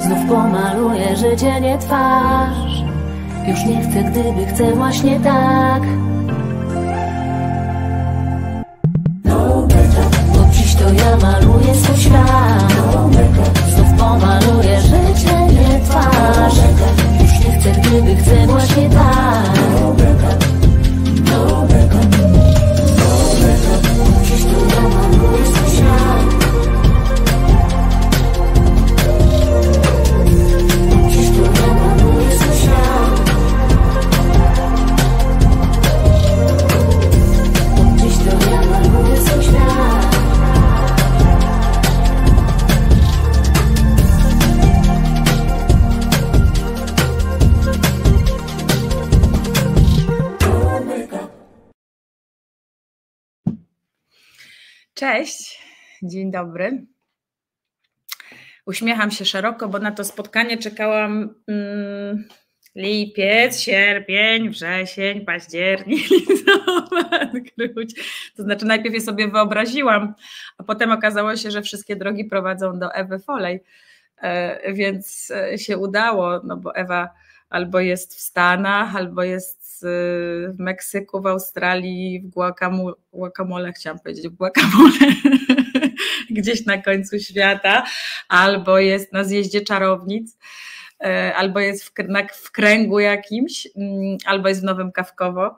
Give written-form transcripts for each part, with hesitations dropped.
Znów pomaluję życie, nie twarz. Już nie chcę, gdyby chcę właśnie tak. Od dziś to ja maluję swój świat. Znów pomaluję życie, nie twarz. Już nie chcę, gdyby chcę właśnie tak. Od dziś to ja maluję swój świat. Od dziś to ja maluję swój świat. Od dziś to ja maluję swój świat. Cześć, dzień dobry. Uśmiecham się szeroko, bo na to spotkanie czekałam lipiec, sierpień, wrzesień, październik, listopad, grudzień. To znaczy najpierw je sobie wyobraziłam, a potem okazało się, że wszystkie drogi prowadzą do Ewy Foley, więc się udało, no bo Ewa albo jest w Stanach, albo jest w Meksyku, w Australii, w guacamole, chciałam powiedzieć, w guacamole, gdzieś na końcu świata, albo jest na zjeździe czarownic, albo jest w kręgu jakimś, albo jest w Nowym Kawkowo,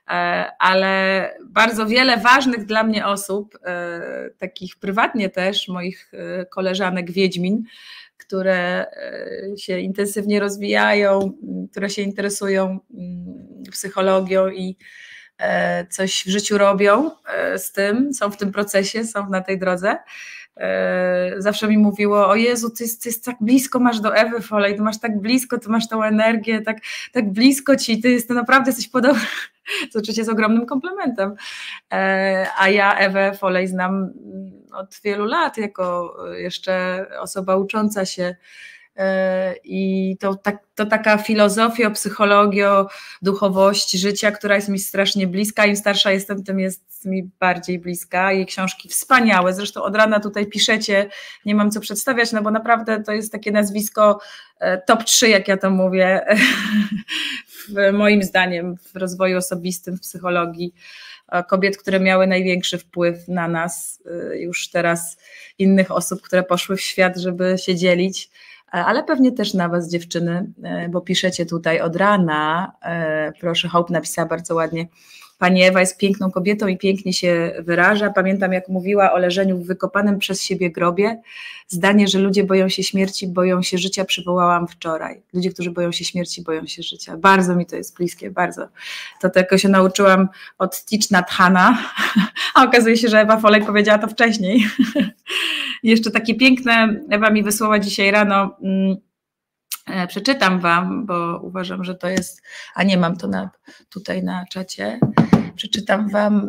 ale bardzo wiele ważnych dla mnie osób, takich prywatnie też, moich koleżanek wiedźmin, które się intensywnie rozwijają, które się interesują psychologią i coś w życiu robią z tym, są w tym procesie, są na tej drodze. Zawsze mi mówiło: o Jezu, ty jest tak blisko masz do Ewy Foley, ty masz tak blisko, ty masz tą energię, tak blisko ci, ty naprawdę jesteś podobny, co oczywiście jest ogromnym komplementem. A ja Ewę Foley znam od wielu lat jako jeszcze osoba ucząca się i to taka filozofia, psychologia, duchowość życia, która jest mi strasznie bliska. Im starsza jestem, tym jest mi bardziej bliska. Jej książki wspaniałe, zresztą od rana tutaj piszecie, nie mam co przedstawiać, no bo naprawdę to jest takie nazwisko top 3, jak ja to mówię, moim zdaniem w rozwoju osobistym, w psychologii. Kobiet, które miały największy wpływ na nas, już teraz innych osób, które poszły w świat, żeby się dzielić, ale pewnie też na was, dziewczyny, bo piszecie tutaj od rana. Proszę, Hope napisała bardzo ładnie: pani Ewa jest piękną kobietą i pięknie się wyraża. Pamiętam, jak mówiła o leżeniu w wykopanym przez siebie grobie. Zdanie, że ludzie boją się śmierci, boją się życia, przywołałam wczoraj. Ludzie, którzy boją się śmierci, boją się życia. Bardzo mi to jest bliskie, bardzo. To tylko się nauczyłam od Thich Nhat Hanh, a okazuje się, że Ewa Foley powiedziała to wcześniej. Jeszcze takie piękne, Ewa mi wysłała dzisiaj rano, przeczytam wam, bo uważam, że to jest, a nie mam to tutaj na czacie, przeczytam wam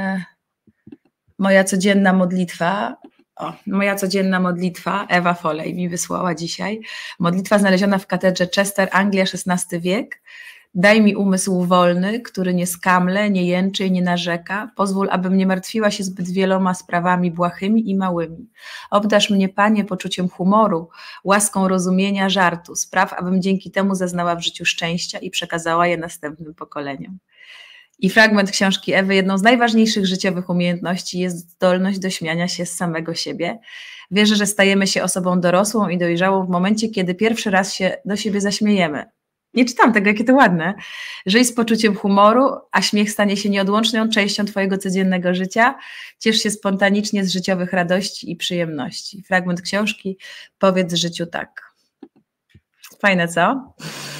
moja codzienna modlitwa. Moja codzienna modlitwa, Ewa Foley mi wysłała dzisiaj. Modlitwa znaleziona w katedrze Chester, Anglia, XVI wiek. Daj mi umysł wolny, który nie skamle, nie jęczy i nie narzeka. Pozwól, abym nie martwiła się zbyt wieloma sprawami błahymi i małymi. Obdarz mnie, Panie, poczuciem humoru, łaską rozumienia, żartu. Spraw, abym dzięki temu zaznała w życiu szczęścia i przekazała je następnym pokoleniom. I fragment książki Ewy: jedną z najważniejszych życiowych umiejętności jest zdolność do śmiania się z samego siebie. Wierzę, że stajemy się osobą dorosłą i dojrzałą w momencie, kiedy pierwszy raz się do siebie zaśmiejemy. Nie czytam tego, jakie to ładne. Żyj z poczuciem humoru, a śmiech stanie się nieodłączną częścią twojego codziennego życia. Ciesz się spontanicznie z życiowych radości i przyjemności. Fragment książki: powiedz życiu tak. Fajne, co?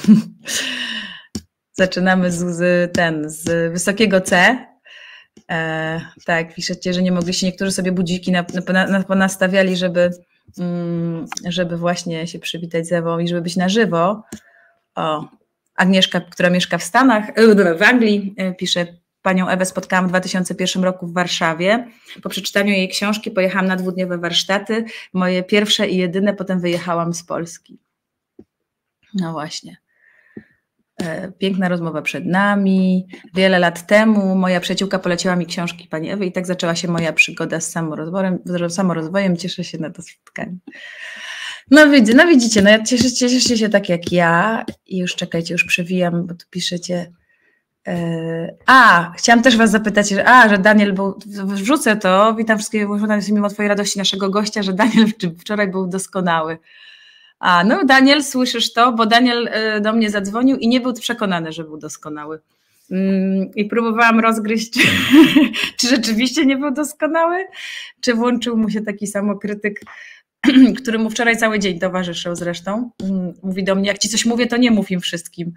Zaczynamy z wysokiego C. Tak, piszecie, że nie mogliście, niektórzy sobie budziki ponastawiali, żeby właśnie się przywitać z Ewą i żeby być na żywo. O, Agnieszka, która mieszka w Stanach, w Anglii, pisze: panią Ewę spotkałam w 2001 roku w Warszawie. Po przeczytaniu jej książki pojechałam na 2-dniowe warsztaty, moje pierwsze i jedyne, potem wyjechałam z Polski. No właśnie. Piękna rozmowa przed nami. Wiele lat temu moja przyjaciółka poleciła mi książki pani Ewy i tak zaczęła się moja przygoda z samorozwojem. Cieszę się na to spotkanie. No widzicie, no cieszycie się tak jak ja i już czekajcie, już przewijam, bo tu piszecie. Chciałam też was zapytać, że Daniel był, wrzucę to, witam wszystkich, mimo twojej radości naszego gościa, że Daniel wczoraj był doskonały. No Daniel, słyszysz to, bo Daniel do mnie zadzwonił i nie był przekonany, że był doskonały. I próbowałam rozgryźć, czy rzeczywiście nie był doskonały, czy włączył mu się taki samokrytyk, który mu wczoraj cały dzień towarzyszył zresztą. Mówi do mnie, jak ci coś mówię, to nie mów im wszystkim.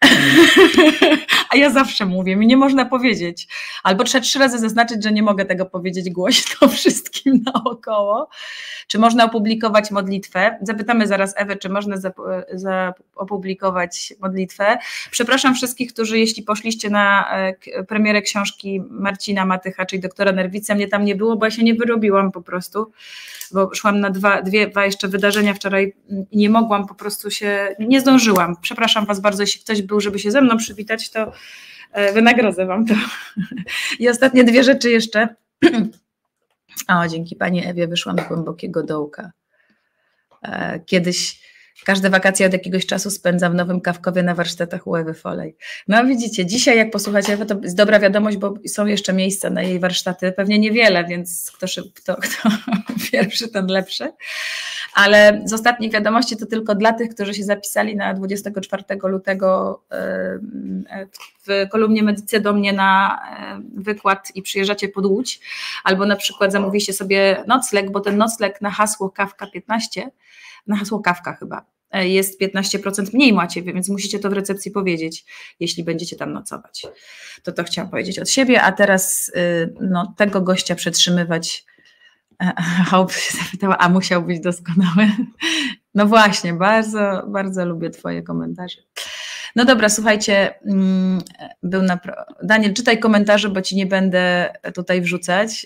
A ja zawsze mówię, mi nie można powiedzieć. Albo trzeba 3 razy zaznaczyć, że nie mogę tego powiedzieć głośno wszystkim naokoło. Czy można opublikować modlitwę? Zapytamy zaraz Ewę, czy można opublikować modlitwę. Przepraszam wszystkich, którzy jeśli poszliście na premierę książki Marcina Matycha, czyli doktora Nerwica, mnie tam nie było, bo ja się nie wyrobiłam po prostu, bo szłam na dwa jeszcze wydarzenia wczoraj i nie mogłam, po prostu nie zdążyłam. Przepraszam was bardzo, jeśli ktoś był, żeby się ze mną przywitać, to wynagrodzę wam to. I ostatnie 2 rzeczy jeszcze. Dzięki pani Ewie wyszłam z głębokiego dołka. Kiedyś każde wakacje od jakiegoś czasu spędzam w Nowym Kawkowie na warsztatach u Ewy Folej. No widzicie, dzisiaj jak posłuchacie Ewy, to jest dobra wiadomość, bo są jeszcze miejsca na jej warsztaty, pewnie niewiele, więc kto pierwszy, ten lepszy. Ale z ostatnich wiadomości to tylko dla tych, którzy się zapisali na 24 lutego w kolumnie Medycy do mnie na wykład i przyjeżdżacie pod Łódź, albo na przykład zamówiliście sobie nocleg, bo ten nocleg na hasło Kawka 15, na hasło Kawka chyba, jest 15% mniej macie, więc musicie to w recepcji powiedzieć, jeśli będziecie tam nocować. To chciałam powiedzieć od siebie, a teraz tego gościa przetrzymywać. Hope się zapytała, a musiał być doskonały? No właśnie, bardzo, bardzo lubię twoje komentarze. No dobra, słuchajcie, Daniel, czytaj komentarze, bo ci nie będę tutaj wrzucać,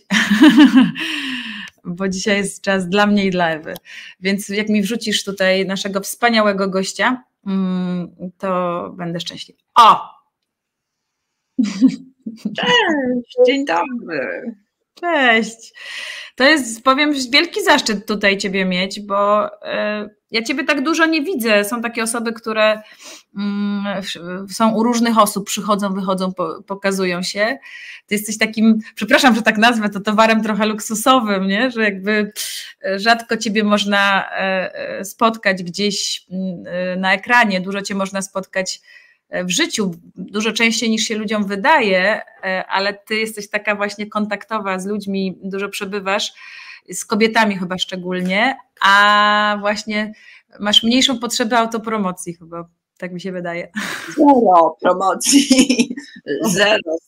bo dzisiaj jest czas dla mnie i dla Ewy, więc jak mi wrzucisz tutaj naszego wspaniałego gościa, to będę szczęśliwa. Cześć, dzień dobry. Cześć. To jest, powiem, wielki zaszczyt tutaj ciebie mieć, bo ja ciebie tak dużo nie widzę. Są takie osoby, które są u różnych osób, przychodzą, wychodzą, pokazują się. Ty jesteś takim, przepraszam, że tak nazwę, to towarem trochę luksusowym, nie? Że jakby rzadko ciebie można spotkać gdzieś na ekranie, dużo cię można spotkać w życiu, dużo częściej niż się ludziom wydaje, ale ty jesteś taka właśnie kontaktowa z ludźmi, dużo przebywasz, z kobietami chyba szczególnie, a właśnie masz mniejszą potrzebę autopromocji chyba, tak mi się wydaje. Zero promocji, zero.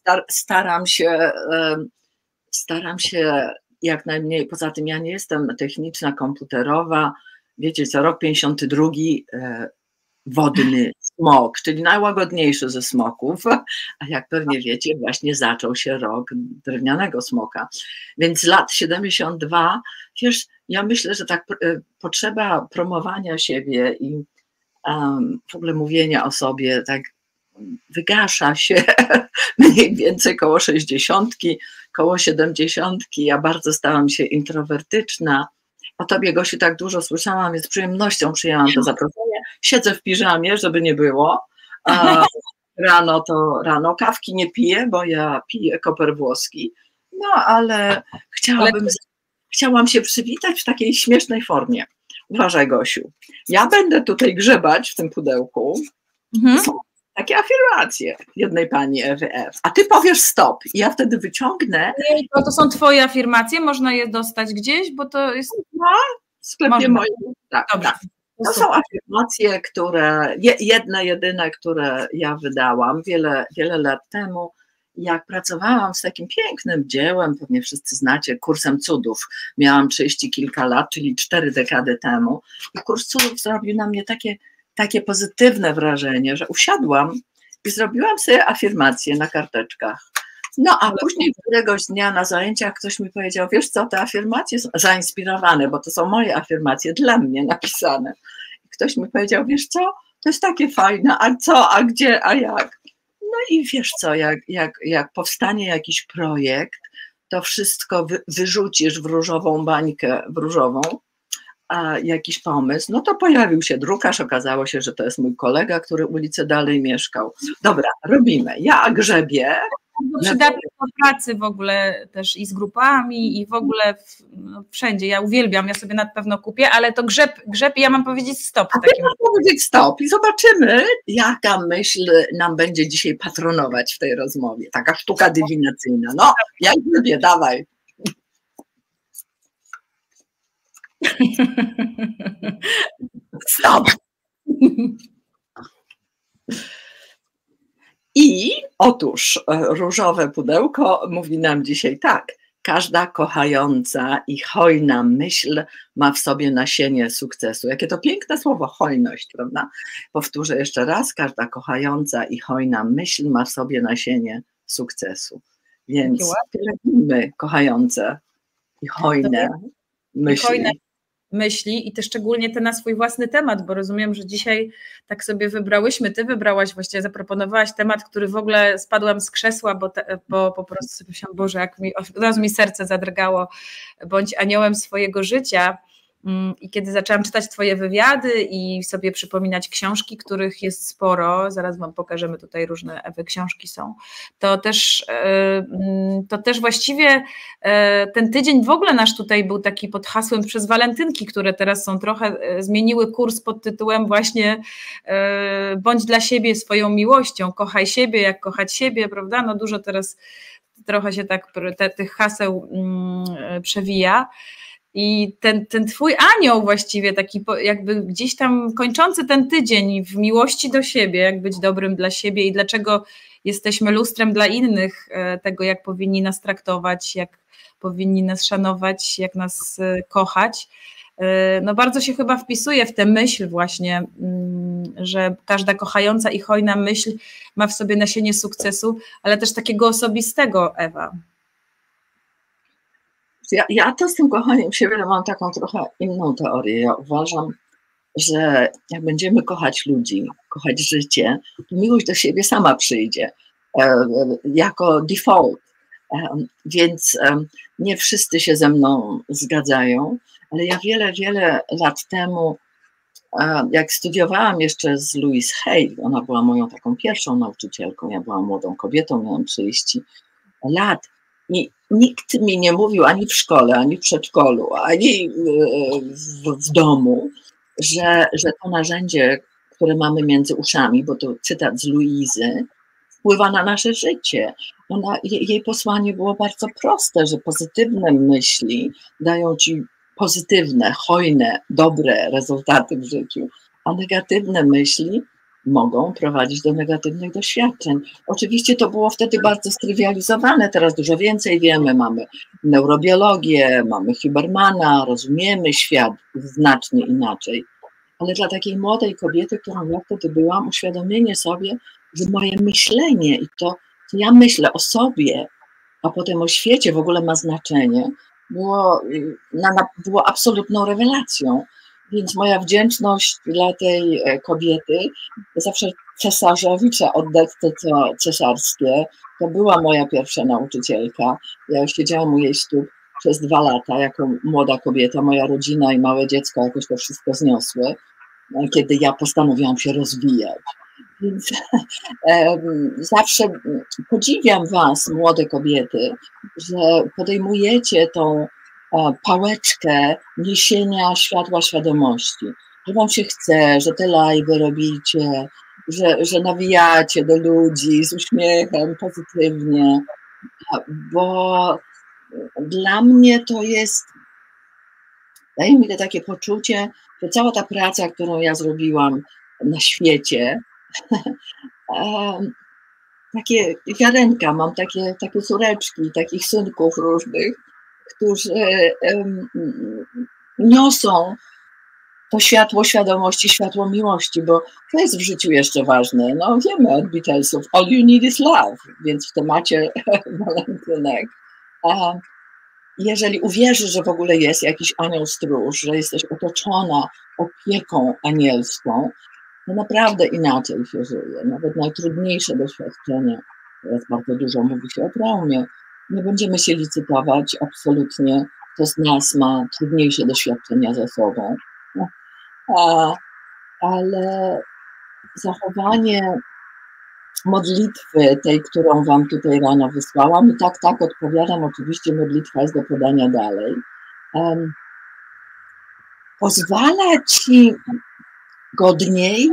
Staram się jak najmniej, poza tym ja nie jestem techniczna, komputerowa, wiecie co, rok 52, wodny smok, czyli najłagodniejszy ze smoków, a jak pewnie wiecie, właśnie zaczął się rok drewnianego smoka, więc lat 72, wiesz, ja myślę, że tak potrzeba promowania siebie i w ogóle mówienia o sobie tak wygasza się mniej więcej koło 60, koło 70, ja bardzo stałam się introwertyczna. O tobie, Gosiu, tak dużo słyszałam, więc z przyjemnością przyjęłam to zaproszenie. Siedzę w piżamie, żeby nie było. Rano kawki nie piję, bo ja piję koper włoski. No, ale chciałam się przywitać w takiej śmiesznej formie. Uważaj, Gosiu. Ja będę tutaj grzebać w tym pudełku. Są takie afirmacje jednej pani Ewy F. A ty powiesz stop i ja wtedy wyciągnę. Nie, to są twoje afirmacje, można je dostać gdzieś, bo to jest... w sklepie moim. Tak, tak. To są afirmacje, które, jedyne, które ja wydałam wiele lat temu, jak pracowałam z takim pięknym dziełem, pewnie wszyscy znacie, Kursem Cudów. Miałam 30 kilka lat, czyli 4 dekady temu. I Kurs Cudów zrobił na mnie takie pozytywne wrażenie, że usiadłam i zrobiłam sobie afirmacje na karteczkach. No a później któregoś dnia na zajęciach ktoś mi powiedział, wiesz co, te afirmacje są zainspirowane, bo to są moje afirmacje dla mnie napisane. I ktoś mi powiedział, wiesz co, to jest takie fajne, a co, a gdzie, a jak? No i wiesz co, jak powstanie jakiś projekt, to wszystko wyrzucisz w różową bańkę, w różową, jakiś pomysł, no to pojawił się drukarz, okazało się, że to jest mój kolega, który ulicę dalej mieszkał. Dobra, robimy. Ja grzebię. Przydatne do pracy w ogóle też i z grupami i w ogóle wszędzie. Ja uwielbiam, ja sobie na pewno kupię, ale to grzeb i ja mam powiedzieć stop. A ty mam powiedzieć stop i zobaczymy, jaka myśl nam będzie dzisiaj patronować w tej rozmowie. Taka sztuka dywinacyjna. No, ja grzebię, dawaj. Stop. I otóż różowe pudełko mówi nam dzisiaj tak. Każda kochająca i hojna myśl ma w sobie nasienie sukcesu. Jakie to piękne słowo, hojność, prawda? Powtórzę jeszcze raz. Każda kochająca i hojna myśl ma w sobie nasienie sukcesu. Więc pielęgnujmy kochające i hojne myśli i też szczególnie te na swój własny temat, bo rozumiem, że dzisiaj tak sobie wybrałyśmy, ty wybrałaś, właściwie zaproponowałaś temat, który w ogóle spadłam z krzesła, bo po prostu sobie myślałam, Boże, jak od razu mi serce zadrgało, bądź aniołem swojego życia. I kiedy zaczęłam czytać twoje wywiady i sobie przypominać książki, których jest sporo, zaraz wam pokażemy, tutaj różne Ewy książki są, to też właściwie ten tydzień w ogóle nasz tutaj był taki pod hasłem przez walentynki, które teraz są trochę, zmieniły kurs pod tytułem właśnie bądź dla siebie swoją miłością, kochaj siebie jak kochać siebie, prawda? No dużo teraz trochę się tak tych haseł przewija. I ten twój anioł właściwie taki jakby gdzieś tam kończący ten tydzień w miłości do siebie, jak być dobrym dla siebie i dlaczego jesteśmy lustrem dla innych, tego jak powinni nas traktować, jak powinni nas szanować, jak nas kochać. No bardzo się chyba wpisuje w tę myśl właśnie, że każda kochająca i hojna myśl ma w sobie nasienie sukcesu, ale też takiego osobistego, Ewa. Ja to z tym kochaniem siebie mam taką trochę inną teorię. Ja uważam, że jak będziemy kochać ludzi, kochać życie, to miłość do siebie sama przyjdzie jako default. Więc nie wszyscy się ze mną zgadzają, ale ja wiele lat temu, jak studiowałam jeszcze z Louise Hay, ona była moją taką pierwszą nauczycielką, ja byłam młodą kobietą, miałam 30 lat, i nikt mi nie mówił ani w szkole, ani w przedszkolu, ani w domu, że to narzędzie, które mamy między uszami, bo to cytat z Luizy, wpływa na nasze życie. Jej posłanie było bardzo proste, że pozytywne myśli dają ci pozytywne, hojne, dobre rezultaty w życiu, a negatywne myśli mogą prowadzić do negatywnych doświadczeń. Oczywiście to było wtedy bardzo strywializowane, teraz dużo więcej wiemy, mamy neurobiologię, mamy Hubermana, rozumiemy świat znacznie inaczej, ale dla takiej młodej kobiety, którą ja wtedy byłam, uświadomienie sobie, że moje myślenie i to, co ja myślę o sobie, a potem o świecie w ogóle ma znaczenie, było absolutną rewelacją. Więc moja wdzięczność dla tej kobiety, zawsze cesarzowi trzeba oddać to, co cesarskie. To była moja pierwsza nauczycielka. Ja siedziałam u jej stóp przez 2 lata jako młoda kobieta. Moja rodzina i małe dziecko jakoś to wszystko zniosły, kiedy ja postanowiłam się rozwijać. Więc zawsze podziwiam was, młode kobiety, że podejmujecie tą pałeczkę niesienia światła świadomości, że wam się chce, że te live'y robicie, że nawijacie do ludzi z uśmiechem, pozytywnie, bo dla mnie to jest, daje mi to takie poczucie, że cała ta praca, którą ja zrobiłam na świecie, takie wiarenka, mam takie córeczki, takich synków różnych, którzy niosą to światło świadomości, światło miłości, bo to jest w życiu jeszcze ważne. No wiemy od Beatlesów, all you need is love, więc w temacie walentynek. Jeżeli uwierzysz, że w ogóle jest jakiś anioł stróż, że jesteś otoczona opieką anielską, to naprawdę inaczej się żyje. Nawet najtrudniejsze doświadczenie, teraz bardzo dużo mówi się o traumie, nie będziemy się licytować absolutnie kto z nas ma trudniejsze doświadczenia ze sobą, ale zachowanie modlitwy, tej, którą wam tutaj rano wysłałam, i tak odpowiadam, oczywiście modlitwa jest do podania dalej, pozwala ci godniej,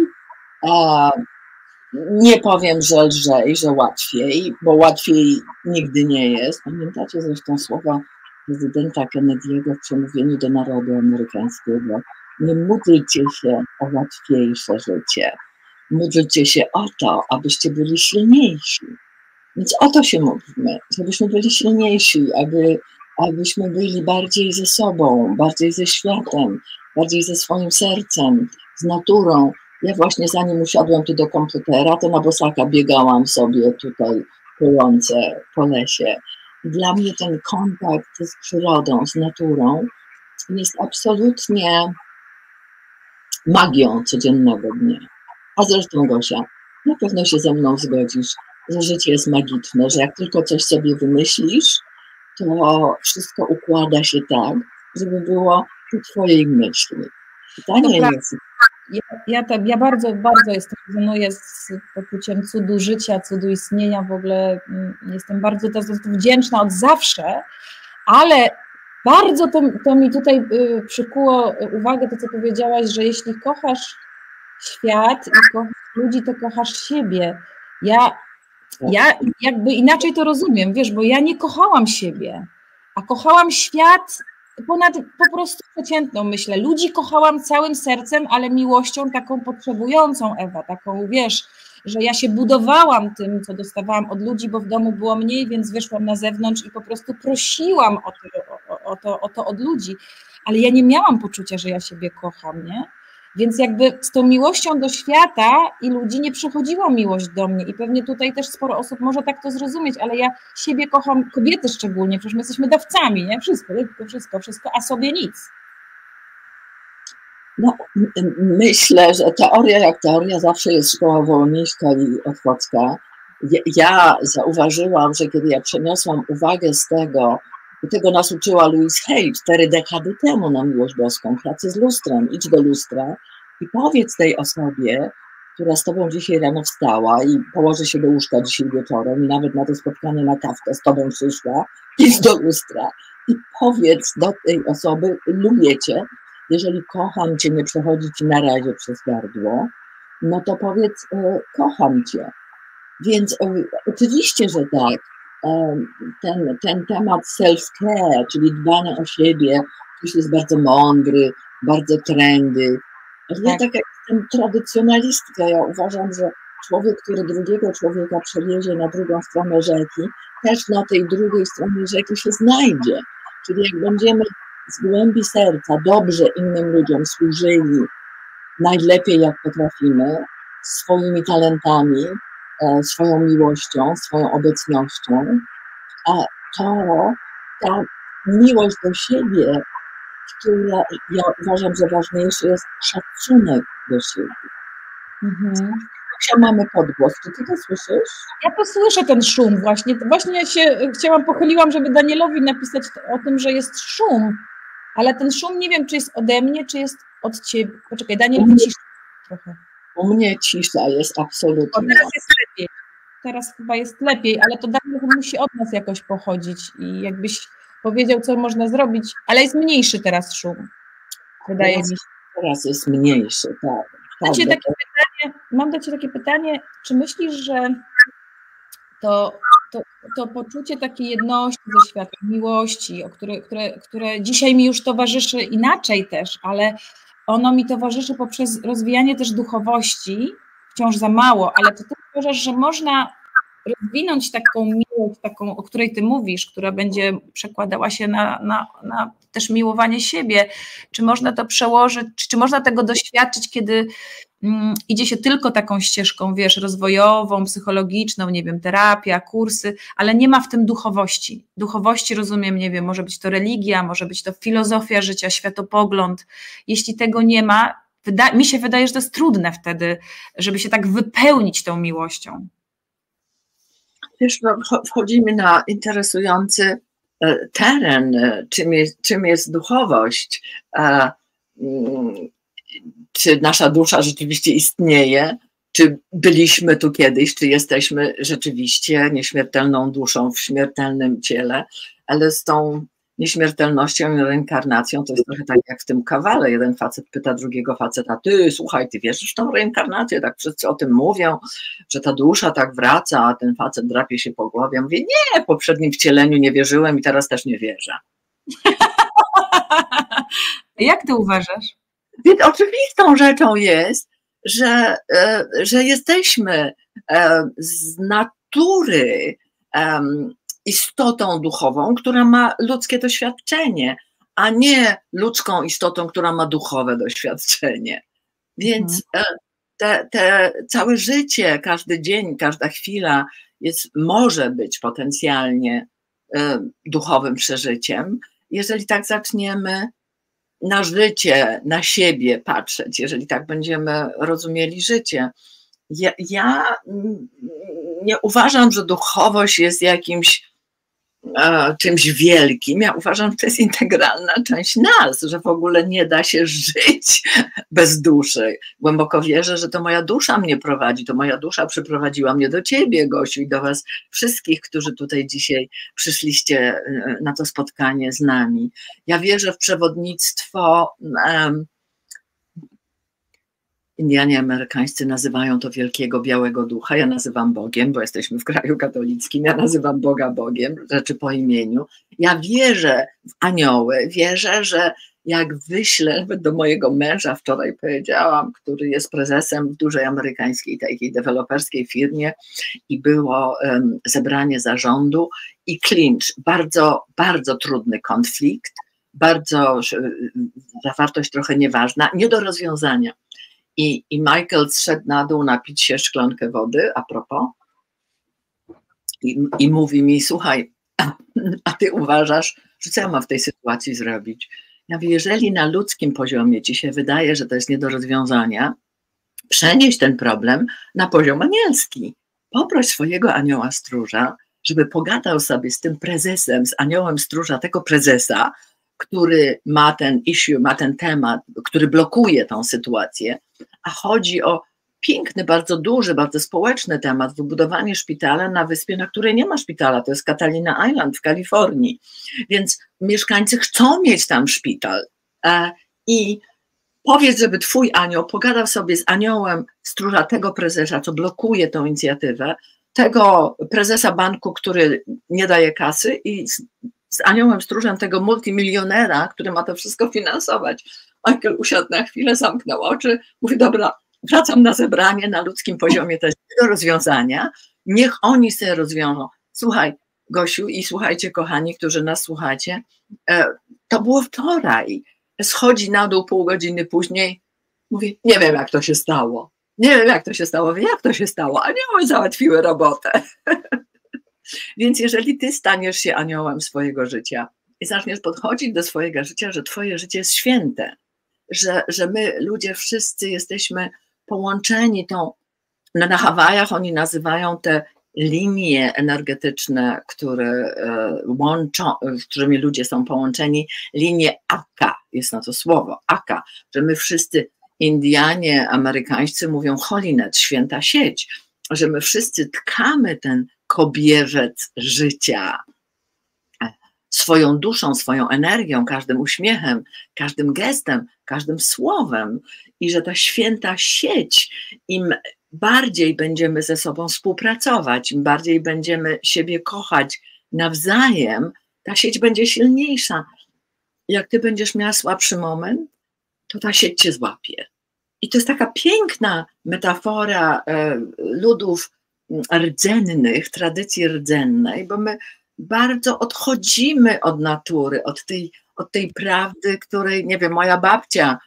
nie powiem, że lżej, że łatwiej, bo łatwiej nigdy nie jest. Pamiętacie zresztą słowa prezydenta Kennedy'ego w przemówieniu do narodu amerykańskiego? Nie módlcie się o łatwiejsze życie, módlcie się o to, abyście byli silniejsi. Więc o to się módlmy, żebyśmy byli silniejsi, abyśmy byli bardziej ze sobą, bardziej ze światem, bardziej ze swoim sercem, z naturą. Ja właśnie zanim usiadłam tu do komputera, to na bosaka biegałam sobie tutaj po łące, po lesie. Dla mnie ten kontakt z przyrodą, z naturą jest absolutnie magią codziennego dnia. A zresztą, Gosia, na pewno się ze mną zgodzisz, że życie jest magiczne, że jak tylko coś sobie wymyślisz, to wszystko układa się tak, żeby było po twojej myśli. Pytanie jest... Ja bardzo, bardzo rezonuję z poczuciem cudu życia, cudu istnienia, w ogóle jestem bardzo wdzięczna od zawsze, ale bardzo to mi tutaj przykuło uwagę, to co powiedziałaś, że jeśli kochasz świat i kochasz ludzi, to kochasz siebie. Ja jakby inaczej to rozumiem, wiesz, bo ja nie kochałam siebie, a kochałam świat ponad po prostu przeciętną, myślę. Ludzi kochałam całym sercem, ale miłością taką potrzebującą, Ewa, taką, wiesz, że ja się budowałam tym, co dostawałam od ludzi, bo w domu było mniej, więc wyszłam na zewnątrz i po prostu prosiłam o to od ludzi, ale ja nie miałam poczucia, że ja siebie kocham, nie? Więc jakby z tą miłością do świata i ludzi nie przychodziła miłość do mnie i pewnie tutaj też sporo osób może tak to zrozumieć, ale ja siebie kocham, kobiety szczególnie, przecież my jesteśmy dawcami, nie? Wszystko, a sobie nic. No, myślę, że teoria jak teoria zawsze jest szkoła wołomińska i otwocka. Ja zauważyłam, że kiedy ja przeniosłam uwagę z tego, i tego nas uczyła Louise Hay 4 dekady temu na miłość boską, pracy z lustrem, idź do lustra i powiedz tej osobie, która z tobą dzisiaj rano wstała i położy się do łóżka dzisiaj wieczorem i nawet na to spotkanie na kawkę z tobą przyszła, idź do lustra i powiedz do tej osoby, lubię cię, jeżeli kocham cię, nie przechodzi ci na razie przez gardło, no to powiedz, kocham cię. Więc oczywiście, że tak. Ten temat self-care, czyli dbania o siebie, to jest bardzo mądry, bardzo trendy. Ale ja tak jak jestem tradycjonalistka, ja uważam, że człowiek, który drugiego człowieka przewiezie na drugą stronę rzeki, też na tej drugiej stronie rzeki się znajdzie. Czyli jak będziemy z głębi serca dobrze innym ludziom służyli, najlepiej jak potrafimy, swoimi talentami, swoją miłością, swoją obecnością, a ta miłość do siebie, która ja uważam, że ważniejszy jest szacunek do siebie. Mamy podgłos, czy ty to słyszysz? Ja to słyszę ten szum właśnie się pochyliłam, żeby Danielowi napisać o tym, że jest szum, ale ten szum nie wiem, czy jest ode mnie, czy jest od ciebie. Poczekaj, Daniel, wycisz trochę. U mnie cisza jest absolutnie. O, teraz jest lepiej. Teraz chyba jest lepiej, ale to Daniel musi od nas jakoś pochodzić i jakbyś powiedział, co można zrobić, ale jest mniejszy teraz szum, wydaje mi się. Teraz jest mniejszy, tak. Mam do ciebie takie pytanie, czy myślisz, że to poczucie takiej jedności ze światem, miłości, które dzisiaj mi już towarzyszy inaczej też, ale ono mi towarzyszy poprzez rozwijanie też duchowości, wciąż za mało, ale to ty uważasz, że można rozwinąć taką miłość, taką, o której ty mówisz, która będzie przekładała się na też miłowanie siebie, czy można to przełożyć, czy można tego doświadczyć, kiedy idzie się tylko taką ścieżką, wiesz, rozwojową, psychologiczną, nie wiem, terapia, kursy, ale nie ma w tym duchowości. Duchowości, rozumiem, nie wiem, może być to religia, może być to filozofia życia, światopogląd. Jeśli tego nie ma, mi się wydaje, że to jest trudne wtedy, żeby się tak wypełnić tą miłością. Wiesz, wchodzimy na interesujący teren, czym jest duchowość, czy nasza dusza rzeczywiście istnieje, czy byliśmy tu kiedyś, czy jesteśmy rzeczywiście nieśmiertelną duszą w śmiertelnym ciele, ale z tą nieśmiertelnością i reinkarnacją to jest trochę tak jak w tym Kawale. Jeden facet pyta drugiego faceta, ty słuchaj, ty wierzysz w tą reinkarnację? Tak wszyscy o tym mówią, że ta dusza tak wraca, a ten facet drapie się po głowie. Mówi, nie, w poprzednim wcieleniu nie wierzyłem i teraz też nie wierzę. Jak ty uważasz? Więc oczywistą rzeczą jest, że jesteśmy z natury istotą duchową, która ma ludzkie doświadczenie, a nie ludzką istotą, która ma duchowe doświadczenie. Więc całe życie, każdy dzień, każda chwila może być potencjalnie duchowym przeżyciem, jeżeli tak zaczniemy na życie, na siebie patrzeć, jeżeli tak będziemy rozumieli życie. Ja nie uważam, że duchowość jest jakimś czymś wielkim. Ja uważam, że to jest integralna część nas, że w ogóle nie da się żyć bez duszy. Głęboko wierzę, że to moja dusza mnie prowadzi, to moja dusza przyprowadziła mnie do ciebie, Gosiu, i do was wszystkich, którzy tutaj dzisiaj przyszliście na to spotkanie z nami. Ja wierzę w przewodnictwo. Indianie amerykańscy nazywają to wielkiego białego ducha, ja nazywam Bogiem, bo jesteśmy w kraju katolickim, ja nazywam Boga Bogiem, rzeczy po imieniu. Ja wierzę w anioły, wierzę, że jak wyślę, nawet do mojego męża wczoraj powiedziałam, który jest prezesem w dużej amerykańskiej takiej deweloperskiej firmie i było zebranie zarządu i klincz, bardzo, bardzo trudny konflikt, bardzo zawartość trochę nieważna, nie do rozwiązania. I Michael zszedł na dół napić się szklankę wody, a propos, i mówi mi, słuchaj, a ty uważasz, że co ja mam w tej sytuacji zrobić? Ja mówię, jeżeli na ludzkim poziomie ci się wydaje, że to jest nie do rozwiązania, przenieś ten problem na poziom anielski. Poproś swojego anioła stróża, żeby pogadał sobie z tym prezesem, z aniołem stróża tego prezesa, który ma ten issue, ma ten temat, który blokuje tą sytuację, a chodzi o piękny, bardzo duży, bardzo społeczny temat, wybudowanie szpitala na wyspie, na której nie ma szpitala, to jest Catalina Island w Kalifornii, więc mieszkańcy chcą mieć tam szpital i powiedz, żeby twój anioł pogadał sobie z aniołem stróża tego prezesa, co blokuje tą inicjatywę, tego prezesa banku, który nie daje kasy i z aniołem stróżem tego multimilionera, który ma to wszystko finansować. Michael usiadł na chwilę, zamknął oczy, mówi, dobra, wracam na zebranie, na ludzkim poziomie to jest nie do rozwiązania, niech oni sobie rozwiążą. Słuchaj, Gosiu, i słuchajcie, kochani, którzy nas słuchacie, to było wczoraj. Schodzi na dół pół godziny później, mówi, nie wiem jak to się stało. Nie wiem jak to się stało, jak to się stało, anioły załatwiły robotę. Więc jeżeli ty staniesz się aniołem swojego życia i zaczniesz podchodzić do swojego życia, że twoje życie jest święte, że my ludzie wszyscy jesteśmy połączeni tą, na Hawajach oni nazywają te linie energetyczne, które łączą, z którymi ludzie są połączeni, linie Akka, jest na to słowo, Akka, że my wszyscy, Indianie amerykańscy mówią holinet, święta sieć, że my wszyscy tkamy ten kobierzec życia swoją duszą, swoją energią, każdym uśmiechem, każdym gestem, każdym słowem i że ta święta sieć, im bardziej będziemy ze sobą współpracować, im bardziej będziemy siebie kochać nawzajem, ta sieć będzie silniejsza. Jak ty będziesz miała słabszy moment, to ta sieć cię złapie. I to jest taka piękna metafora ludów rdzennych, tradycji rdzennej, bo my bardzo odchodzimy od natury, od tej prawdy, której, nie wiem, moja babcia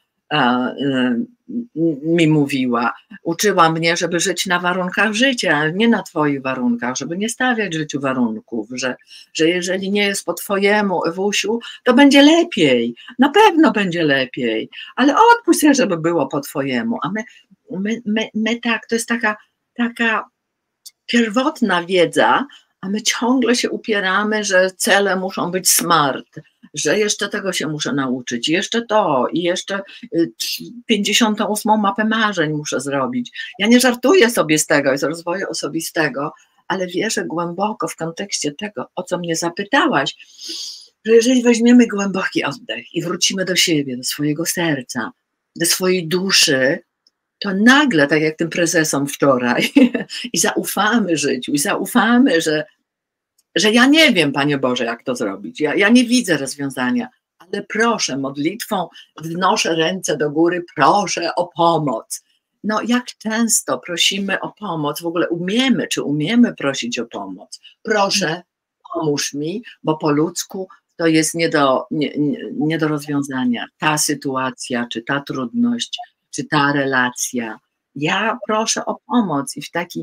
mi mówiła, uczyła mnie, żeby żyć na warunkach życia, nie na twoich warunkach, żeby nie stawiać życiu warunków, że jeżeli nie jest po twojemu, Ewusiu, to będzie lepiej, na pewno będzie lepiej, ale odpuść się, żeby było po twojemu, a my tak, to jest taka pierwotna wiedza, a my ciągle się upieramy, że cele muszą być smart, że jeszcze tego się muszę nauczyć, jeszcze to i jeszcze 58. mapę marzeń muszę zrobić. Ja nie żartuję sobie z tego, z rozwoju osobistego, ale wierzę głęboko w kontekście tego, o co mnie zapytałaś, że jeżeli weźmiemy głęboki oddech i wrócimy do siebie, do swojego serca, do swojej duszy, to nagle, tak jak tym prezesom wczoraj, i zaufamy życiu, i zaufamy, że ja nie wiem, Panie Boże, jak to zrobić, ja nie widzę rozwiązania, ale proszę, modlitwą wznoszę ręce do góry, proszę o pomoc. No jak często prosimy o pomoc, w ogóle umiemy prosić o pomoc. Proszę, pomóż mi, bo po ludzku to jest nie do rozwiązania. Ta sytuacja, czy ta trudność, czy ta relacja. Ja proszę o pomoc i w taki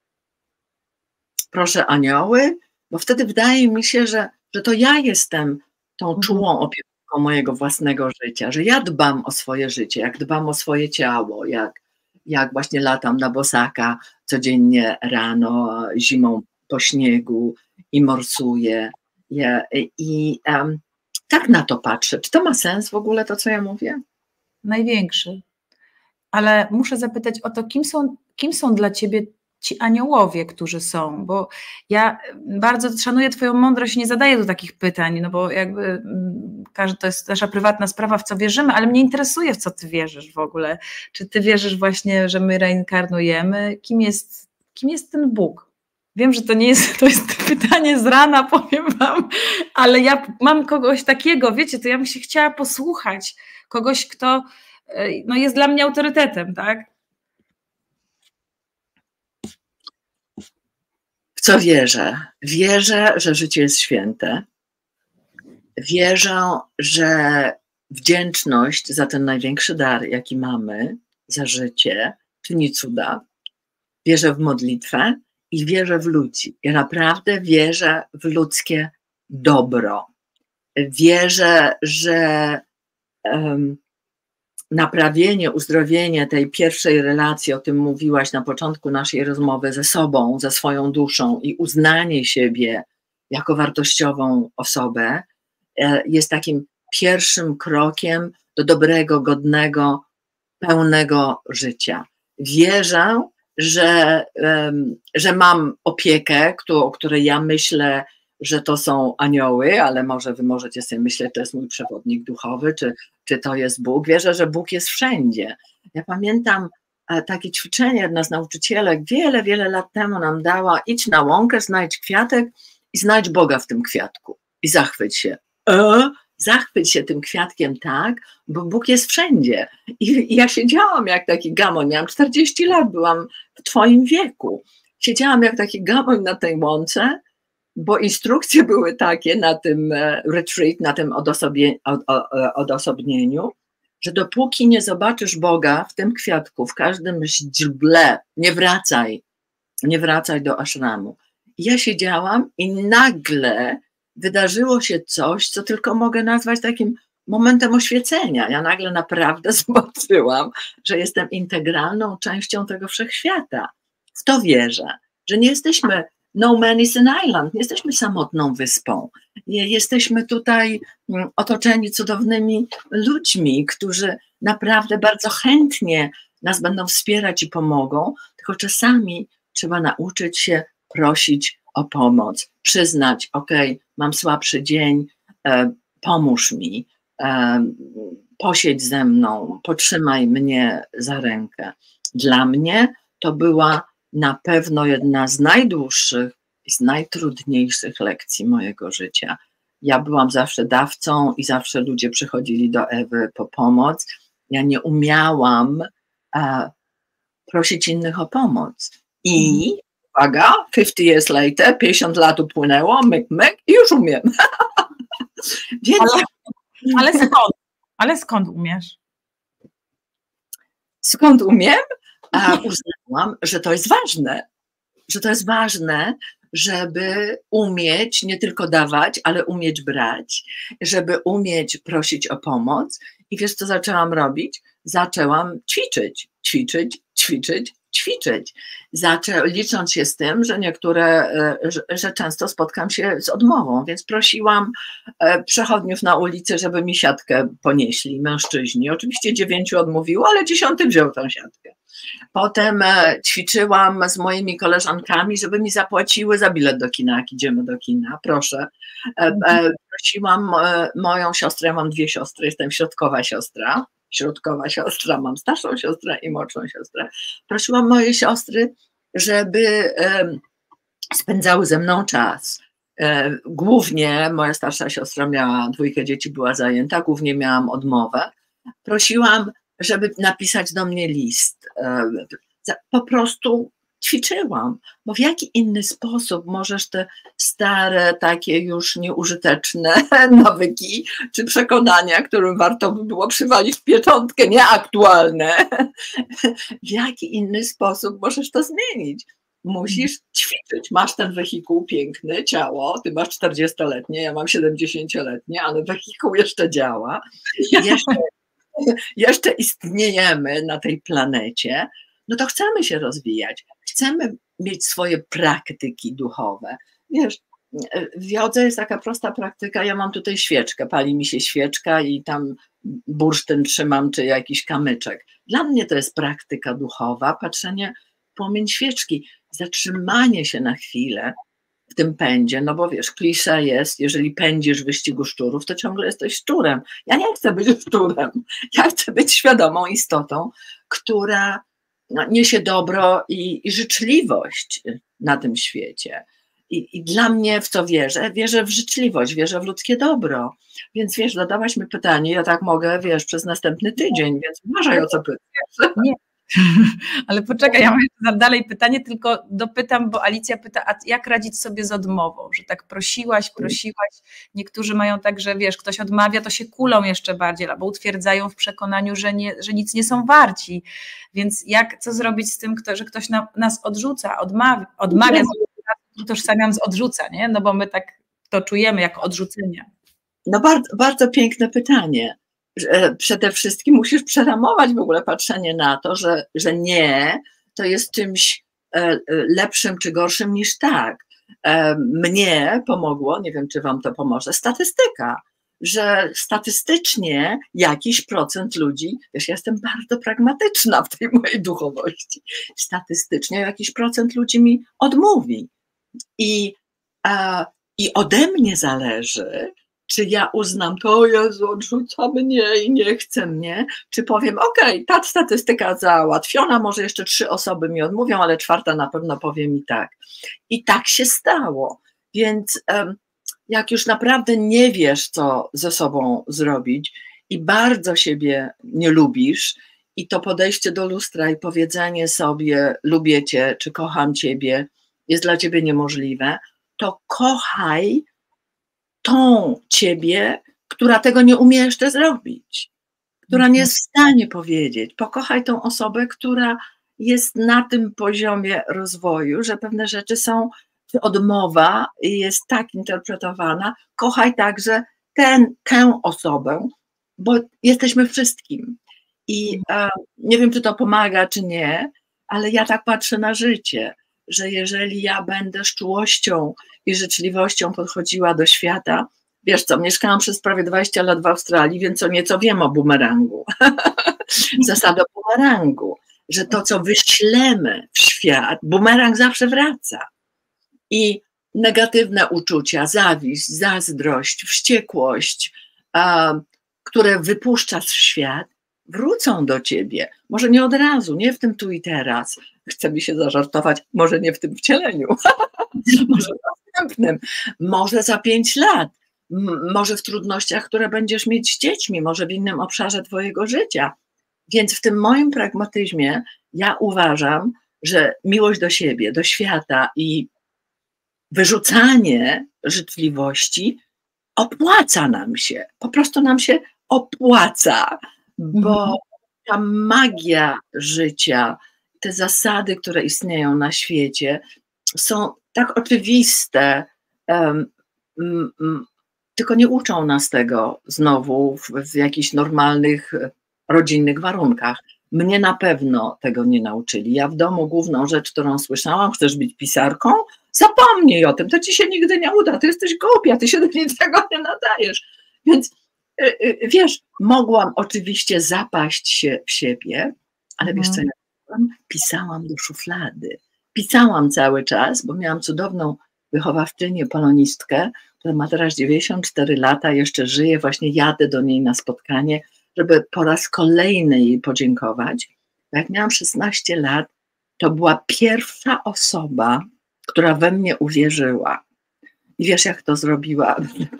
proszę anioły, bo wtedy wydaje mi się, że to ja jestem tą czułą opiekunką mojego własnego życia, że ja dbam o swoje życie, jak dbam o swoje ciało, jak właśnie latam na bosaka codziennie rano, zimą po śniegu i morsuję. Tak na to patrzę. Czy to ma sens w ogóle, to co ja mówię? Największy. Ale muszę zapytać o to, kim są dla ciebie ci aniołowie, którzy są, bo ja bardzo szanuję twoją mądrość i nie zadaję tu takich pytań, no bo jakby to jest nasza prywatna sprawa, w co wierzymy, ale mnie interesuje, w co ty wierzysz w ogóle. Czy ty wierzysz właśnie, że my reinkarnujemy? Kim jest ten Bóg? Wiem, że to jest pytanie z rana, powiem wam, ale ja mam kogoś takiego, wiecie, to ja bym się chciała posłuchać, kogoś, kto jest dla mnie autorytetem, tak? W co wierzę? Wierzę, że życie jest święte. Wierzę, że wdzięczność za ten największy dar, jaki mamy, za życie, czyni cuda. Wierzę w modlitwę i wierzę w ludzi. Ja naprawdę wierzę w ludzkie dobro. Wierzę, że naprawienie, uzdrowienie tej pierwszej relacji, o tym mówiłaś na początku naszej rozmowy, ze sobą, ze swoją duszą i uznanie siebie jako wartościową osobę jest takim pierwszym krokiem do dobrego, godnego, pełnego życia. Wierzę, że mam opiekę, o której ja myślę, że to są anioły, ale może wy możecie sobie myśleć, to jest mój przewodnik duchowy, czy to jest Bóg. Wierzę, że Bóg jest wszędzie. Ja pamiętam takie ćwiczenie, jedna z nauczycielek wiele lat temu nam dała: idź na łąkę, znajdź kwiatek i znajdź Boga w tym kwiatku i zachwyć się. Zachwyć się tym kwiatkiem, tak, bo Bóg jest wszędzie. I ja siedziałam jak taki gamoń, miałam 40 lat, byłam w twoim wieku. Siedziałam jak taki gamoń na tej łące, bo instrukcje były takie na tym retreat, na tym odosobnieniu, że dopóki nie zobaczysz Boga w tym kwiatku, w każdym źdźble, nie wracaj do ashramu. I ja siedziałam i nagle wydarzyło się coś, co tylko mogę nazwać takim momentem oświecenia. Ja nagle naprawdę zobaczyłam, że jestem integralną częścią tego wszechświata. W to wierzę, że nie jesteśmy no man is an island, nie jesteśmy samotną wyspą. Jesteśmy tutaj otoczeni cudownymi ludźmi, którzy naprawdę bardzo chętnie nas będą wspierać i pomogą, tylko czasami trzeba nauczyć się prosić o pomoc, przyznać: okej, mam słabszy dzień, pomóż mi, posiedź ze mną, potrzymaj mnie za rękę. Dla mnie to była na pewno jedna z najdłuższych i z najtrudniejszych lekcji mojego życia. Ja byłam zawsze dawcą i zawsze ludzie przychodzili do Ewy po pomoc. Ja nie umiałam prosić innych o pomoc. I uwaga, 50 years later, 50 lat upłynęło, myk, i już umiem. Więc... Ale skąd umiesz? Skąd umiem? Uznałam, że to jest ważne, żeby umieć nie tylko dawać, ale umieć brać, żeby umieć prosić o pomoc. I wiesz, co zaczęłam robić? Zaczęłam ćwiczyć ćwiczyć. Licząc się z tym, że że często spotkam się z odmową, więc prosiłam przechodniów na ulicy, żeby mi siatkę ponieśli, mężczyźni. Oczywiście 9 odmówiło, ale 10 wziął tą siatkę. Potem ćwiczyłam z moimi koleżankami, żeby mi zapłaciły za bilet do kina, jak idziemy do kina, proszę. Prosiłam moją siostrę, ja mam 2 siostry, jestem środkowa siostra, mam starszą siostrę i młodszą siostrę. Prosiłam moje siostry, żeby spędzały ze mną czas. Głównie moja starsza siostra miała 2 dzieci, była zajęta, głównie miałam odmowę. Prosiłam, żeby napisać do mnie list. Po prostu ćwiczyłam, bo w jaki inny sposób możesz te stare, takie już nieużyteczne nawyki czy przekonania, którym warto by było przywalić w pieczątkę, nieaktualne, w jaki inny sposób możesz to zmienić? Musisz ćwiczyć. Masz ten wehikuł piękny, ciało, ty masz 40-letnie, ja mam 70-letnie, ale wehikuł jeszcze działa. Jeszcze istniejemy na tej planecie, no to chcemy się rozwijać, chcemy mieć swoje praktyki duchowe. Wiesz, w jodze jest taka prosta praktyka, ja mam tutaj świeczkę, pali mi się świeczka i tam bursztyn trzymam, czy jakiś kamyczek. Dla mnie to jest praktyka duchowa, patrzenie w płomień świeczki, zatrzymanie się na chwilę w tym pędzie, no bo wiesz, klisze jest, jeżeli pędzisz w wyścigu szczurów, to ciągle jesteś szczurem. Ja nie chcę być szczurem, ja chcę być świadomą istotą, która niesie dobro i życzliwość na tym świecie. I dla mnie w co wierzę? Wierzę w życzliwość, wierzę w ludzkie dobro. Więc wiesz, zadałaś mi pytanie, ja tak mogę, wiesz, przez następny tydzień, więc uważaj, o co pytasz. Nie. Ale poczekaj, ja mam jeszcze dalej pytanie, tylko dopytam, bo Alicja pyta, a jak radzić sobie z odmową, że tak prosiłaś, niektórzy mają tak, że wiesz, ktoś odmawia, to się kulą jeszcze bardziej, albo utwierdzają w przekonaniu, że nic nie są warci, więc co zrobić z tym, że ktoś nas odrzuca, odmawia, utożsamiam z odrzuca, nie? No bo my tak to czujemy jako odrzucenie. No bardzo, bardzo piękne pytanie. Przede wszystkim musisz przeramować w ogóle patrzenie na to, że nie, to jest czymś lepszym czy gorszym niż tak. Mnie pomogło, nie wiem, czy wam to pomoże, statystyka, że statystycznie jakiś procent ludzi, wiesz, ja jestem bardzo pragmatyczna w tej mojej duchowości, statystycznie jakiś procent ludzi mi odmówi. I ode mnie zależy, czy ja uznam to, o Jezu, odrzuca mnie i nie chce mnie, czy powiem, okej, ta statystyka załatwiona, może jeszcze 3 osoby mi odmówią, ale 4 na pewno powie mi tak. I tak się stało. Więc jak już naprawdę nie wiesz, co ze sobą zrobić i bardzo siebie nie lubisz, i to podejście do lustra i powiedzenie sobie, lubię cię, czy kocham ciebie, jest dla ciebie niemożliwe, to kochaj tą ciebie, która tego nie umie jeszcze zrobić, która nie jest w stanie powiedzieć. Pokochaj tą osobę, która jest na tym poziomie rozwoju, że pewne rzeczy są, czy odmowa jest tak interpretowana. Kochaj także tę osobę, bo jesteśmy wszystkim. I nie wiem, czy to pomaga, czy nie, ale ja tak patrzę na życie, że jeżeli ja będę z czułością i życzliwością podchodziła do świata, wiesz co, mieszkałam przez prawie 20 lat w Australii, więc co nieco wiem o bumerangu. Zasada bumerangu, że to, co wyślemy w świat, bumerang zawsze wraca. I negatywne uczucia, zawiść, zazdrość, wściekłość, które wypuszczasz w świat, wrócą do ciebie. Może nie od razu, nie w tym tu i teraz. Chce mi się zażartować, może nie w tym wcieleniu, może w następnym, może za 5 lat, może w trudnościach, które będziesz mieć z dziećmi, może w innym obszarze twojego życia. Więc w tym moim pragmatyzmie ja uważam, że miłość do siebie, do świata i wyrzucanie życzliwości opłaca nam się, po prostu nam się opłaca, bo ta magia życia, te zasady, które istnieją na świecie, są tak oczywiste, tylko nie uczą nas tego znowu w jakichś normalnych, rodzinnych warunkach. Mnie na pewno tego nie nauczyli. Ja w domu główną rzecz, którą słyszałam, chcesz być pisarką? Zapomnij o tym, to ci się nigdy nie uda, ty jesteś głupia, ty się do niczego nie nadajesz. Więc wiesz, mogłam oczywiście zapaść się w siebie, ale wiesz co ja robiłam? Pisałam do szuflady. Pisałam cały czas, bo miałam cudowną wychowawczynię, polonistkę, która ma teraz 94 lata, jeszcze żyje, właśnie jadę do niej na spotkanie, żeby po raz kolejny jej podziękować. Jak miałam 16 lat, to była pierwsza osoba, która we mnie uwierzyła. I wiesz, jak to zrobiła?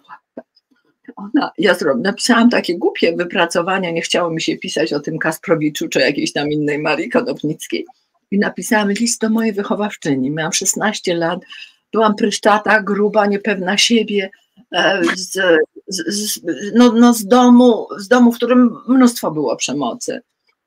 Napisałam takie głupie wypracowania, nie chciało mi się pisać o tym Kasprowiczu czy jakiejś tam innej Marii Konopnickiej. I napisałam list do mojej wychowawczyni. Miałam 16 lat, byłam pryszczata, gruba, niepewna siebie, z domu, w którym mnóstwo było przemocy.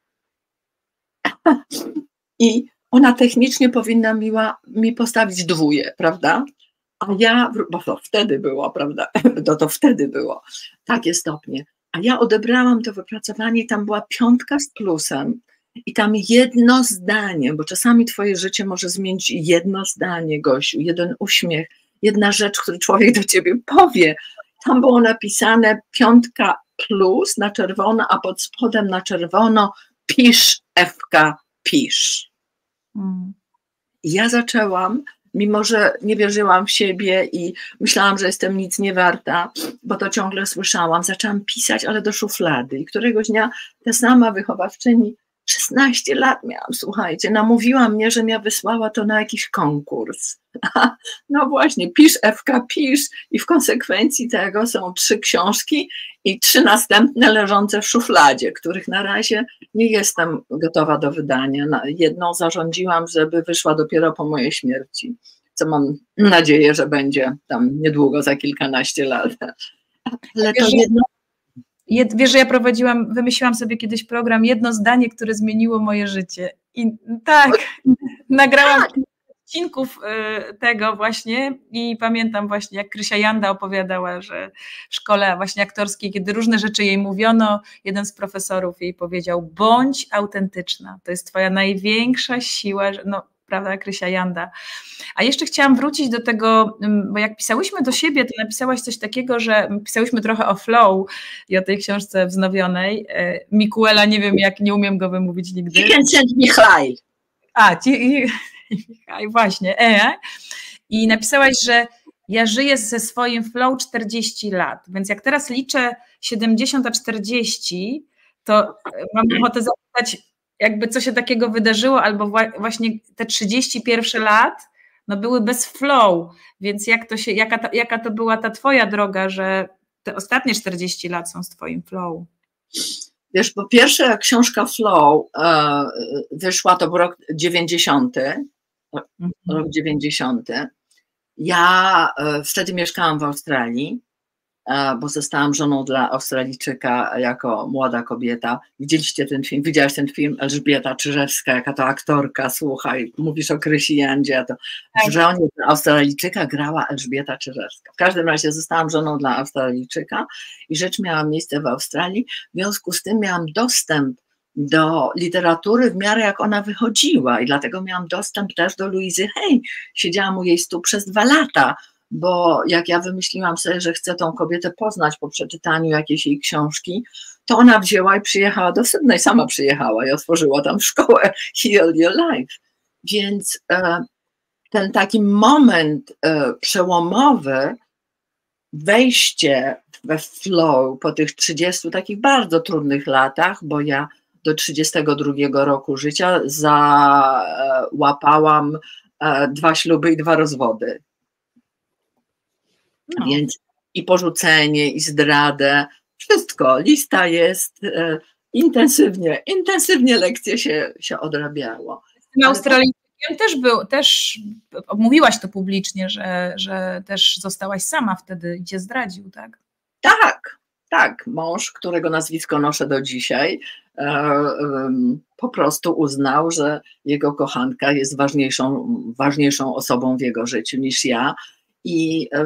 I ona technicznie powinna mi postawić 2, prawda? A ja, bo to wtedy było, prawda? To wtedy było, takie stopnie. A ja odebrałam to wypracowanie i tam była 5 z plusem i tam jedno zdanie, bo czasami twoje życie może zmienić jedno zdanie, Gosiu, jeden uśmiech, jedna rzecz, którą człowiek do ciebie powie. Tam było napisane 5 plus na czerwono, a pod spodem na czerwono pisz, Ewka, pisz. I ja zaczęłam, mimo że nie wierzyłam w siebie i myślałam, że jestem nic nie warta, bo to ciągle słyszałam, zaczęłam pisać, ale do szuflady. I któregoś dnia ta sama wychowawczyni, 16 lat miałam, słuchajcie, namówiła mnie, żebym ja wysłała to na jakiś konkurs. No właśnie, pisz, Ewka, pisz, i w konsekwencji tego są 3 książki i 3 następne leżące w szufladzie, których na razie nie jestem gotowa do wydania. Jedną zarządziłam, żeby wyszła dopiero po mojej śmierci, co mam nadzieję, że będzie tam niedługo, za kilkanaście lat. Ale to jedno... Wiesz, że ja wymyśliłam sobie kiedyś program Jedno zdanie, które zmieniło moje życie. I tak, nagrałam odcinków tego właśnie i pamiętam właśnie, jak Krysia Janda opowiadała, że w szkole właśnie aktorskiej, kiedy różne rzeczy jej mówiono, jeden z profesorów jej powiedział: bądź autentyczna, to jest twoja największa siła, no prawda, Krysia Janda. A jeszcze chciałam wrócić do tego, bo jak pisałyśmy do siebie, to napisałaś coś takiego, że pisałyśmy trochę o flow i o tej książce wznowionej. Mikuela, nie wiem jak, nie umiem go wymówić nigdy. Michaj. Właśnie. I napisałaś, że ja żyję ze swoim flow 40 lat, więc jak teraz liczę 70 a 40, to mam ochotę zapytać, jakby co się takiego wydarzyło, albo właśnie te 31 lat no były bez flow, więc jaka to była ta twoja droga, że te ostatnie 40 lat są z twoim flow? Wiesz, po pierwsze książka Flow wyszła, to był rok 90. Rok 90. Ja wtedy mieszkałam w Australii, bo zostałam żoną dla Australijczyka jako młoda kobieta. Widzieliście ten film? Widziałaś ten film? Elżbieta Czyżewska, jaka to aktorka, słuchaj, mówisz o Krysi Jandzie, a to w żonie Australijczyka grała Elżbieta Czyżewska. W każdym razie zostałam żoną dla Australijczyka i rzecz miała miejsce w Australii, w związku z tym miałam dostęp do literatury w miarę jak ona wychodziła i dlatego miałam dostęp też do Louisy Hay. Siedziałam u jej stóp przez 2 lata, bo jak ja wymyśliłam sobie, że chcę tą kobietę poznać po przeczytaniu jakiejś jej książki, to ona wzięła i przyjechała do Sydney, sama przyjechała i otworzyła tam szkołę Heal Your Life. Więc ten taki moment przełomowy, wejście we flow po tych 30 takich bardzo trudnych latach, bo ja do 32 roku życia załapałam 2 śluby i 2 rozwody. No. Więc i porzucenie, i zdradę, wszystko, lista jest, intensywnie lekcje się odrabiało. Z Australijczykiem też mówiłaś to publicznie, że też zostałaś sama wtedy i cię zdradził, tak? Tak, mąż, którego nazwisko noszę do dzisiaj, po prostu uznał, że jego kochanka jest ważniejszą osobą w jego życiu niż ja i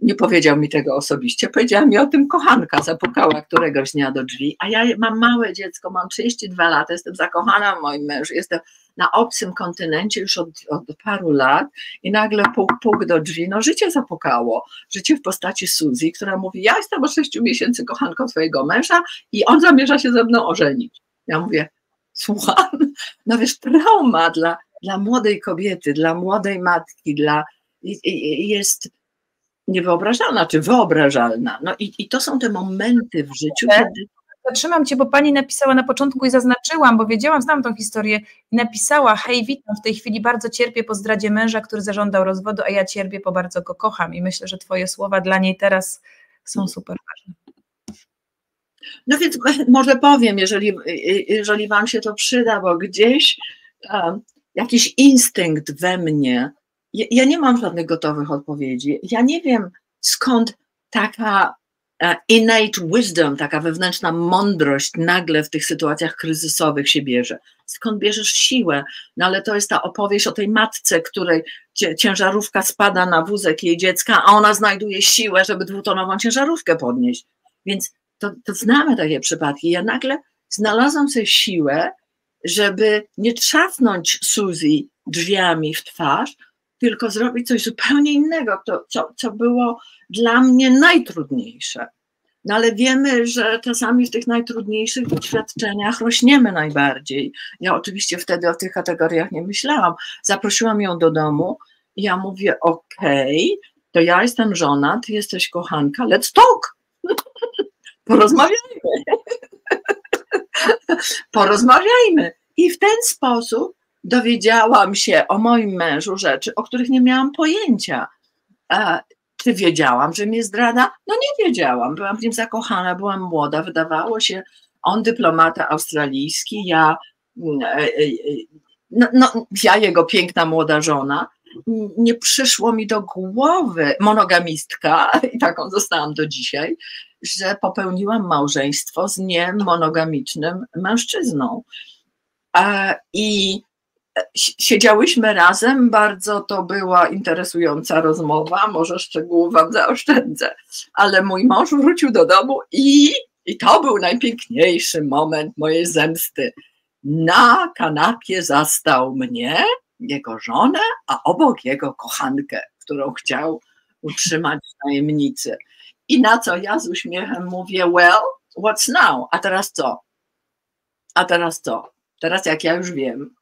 nie powiedział mi tego osobiście, powiedziała mi o tym kochanka, zapukała któregoś dnia do drzwi, a ja mam małe dziecko, mam 32 lata, jestem zakochana w moim mężu, jestem na obcym kontynencie już od paru lat i nagle puk do drzwi, no życie zapukało, życie w postaci Suzy, która mówi, ja jestem od 6 miesięcy kochanką twojego męża i on zamierza się ze mną ożenić. Ja mówię, słucham, no wiesz, trauma dla młodej kobiety, dla młodej matki, jest niewyobrażalna, czy wyobrażalna. No i to są te momenty w życiu, kiedy... Zatrzymam cię, bo pani napisała na początku i zaznaczyłam, bo wiedziałam, znam tą historię i napisała, hej, witam, w tej chwili bardzo cierpię po zdradzie męża, który zażądał rozwodu, a ja cierpię, bo bardzo go kocham i myślę, że twoje słowa dla niej teraz są super ważne. No więc może powiem, jeżeli wam się to przyda, bo gdzieś jakiś instynkt we mnie, ja nie mam żadnych gotowych odpowiedzi, ja nie wiem skąd taka innate wisdom, taka wewnętrzna mądrość nagle w tych sytuacjach kryzysowych się bierze. Skąd bierzesz siłę? No ale to jest ta opowieść o tej matce, której ciężarówka spada na wózek jej dziecka, a ona znajduje siłę, żeby 2-tonową ciężarówkę podnieść. Więc to znamy takie przypadki. Ja nagle znalazłam sobie siłę, żeby nie trzasnąć Suzy drzwiami w twarz, tylko zrobić coś zupełnie innego, co było dla mnie najtrudniejsze. No ale wiemy, że czasami w tych najtrudniejszych doświadczeniach rośniemy najbardziej. Ja oczywiście wtedy o tych kategoriach nie myślałam. Zaprosiłam ją do domu i ja mówię, okej, to ja jestem żona, ty jesteś kochanka, let's talk. Porozmawiajmy. Porozmawiajmy. I w ten sposób dowiedziałam się o moim mężu rzeczy, o których nie miałam pojęcia. Czy wiedziałam, że mnie zdradza? No nie wiedziałam. Byłam w nim zakochana, byłam młoda, wydawało się, on dyplomata australijski, ja jego piękna młoda żona. Nie przyszło mi do głowy, monogamistka, i taką zostałam do dzisiaj, że popełniłam małżeństwo z niemonogamicznym mężczyzną. I siedziałyśmy razem, bardzo to była interesująca rozmowa, może szczegółów wam zaoszczędzę, ale mój mąż wrócił do domu i to był najpiękniejszy moment mojej zemsty. Na kanapie zastał mnie, jego żonę, a obok jego kochankę, którą chciał utrzymać w tajemnicy. I na co ja z uśmiechem mówię, well, what's now? A teraz co? A teraz co? Teraz jak ja już wiem.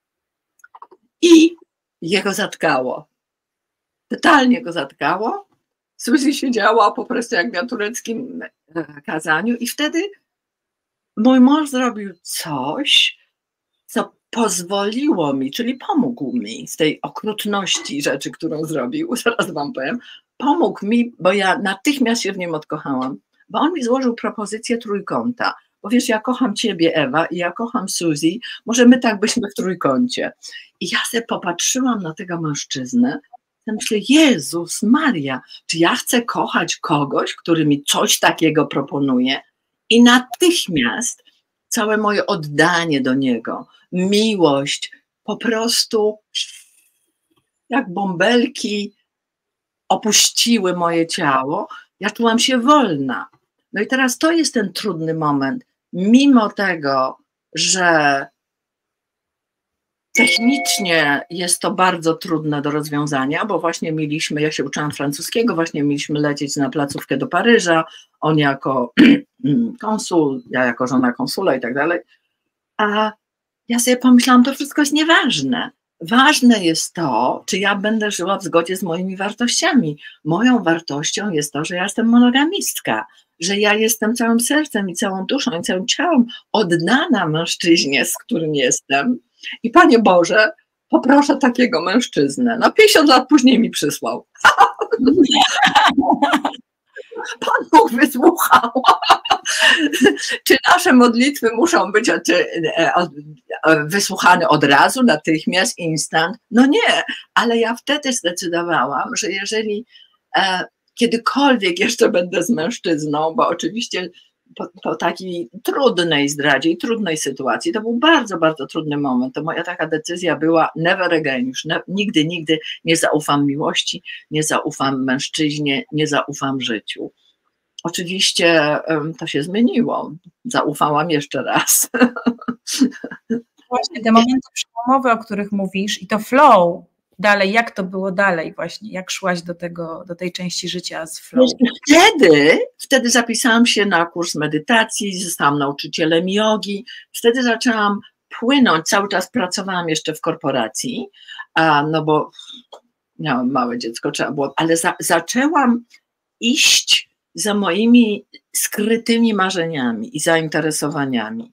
I jego zatkało. Totalnie go zatkało. Suzy siedziała po prostu jak na tureckim kazaniu i wtedy mój mąż zrobił coś, co pozwoliło mi, czyli pomógł mi z tej okrutności rzeczy, którą zrobił, zaraz wam powiem, pomógł mi, bo ja natychmiast się w nim odkochałam, bo on mi złożył propozycję trójkąta. Bo wiesz, ja kocham ciebie, Ewa, i ja kocham Suzy, może my tak byśmy w trójkącie. I ja sobie popatrzyłam na tego mężczyznę, i myślę, Jezus Maria, czy ja chcę kochać kogoś, który mi coś takiego proponuje? I natychmiast całe moje oddanie do niego, miłość, po prostu jak bąbelki opuściły moje ciało, ja czułam się wolna. No i teraz to jest ten trudny moment. Mimo tego, że technicznie jest to bardzo trudne do rozwiązania, bo właśnie mieliśmy, ja się uczyłam francuskiego, właśnie mieliśmy lecieć na placówkę do Paryża, on jako konsul, ja jako żona konsula i tak dalej, a ja sobie pomyślałam, to wszystko jest nieważne. Ważne jest to, czy ja będę żyła w zgodzie z moimi wartościami. Moją wartością jest to, że ja jestem monogamistka, że ja jestem całym sercem i całą duszą i całym ciałem oddana mężczyźnie, z którym jestem. I Panie Boże, poproszę takiego mężczyznę. No 50 lat później mi przysłał. Pan Bóg wysłuchał. Czy nasze modlitwy muszą być wysłuchane od razu, natychmiast, instant? No nie, ale ja wtedy zdecydowałam, że jeżeli kiedykolwiek jeszcze będę z mężczyzną, bo oczywiście po takiej trudnej zdradzie i trudnej sytuacji. To był bardzo, bardzo trudny moment. To moja taka decyzja była never again, już nigdy, nigdy nie zaufam miłości, nie zaufam mężczyźnie, nie zaufam życiu. Oczywiście to się zmieniło. Zaufałam jeszcze raz. Właśnie te momenty przełomowe, o których mówisz, i to flow dalej, jak to było dalej właśnie, jak szłaś do tej części życia z flow? Wtedy zapisałam się na kurs medytacji, zostałam nauczycielem jogi, wtedy zaczęłam płynąć, cały czas pracowałam jeszcze w korporacji, no bo miałam małe dziecko, trzeba było, ale zaczęłam iść za moimi skrytymi marzeniami i zainteresowaniami.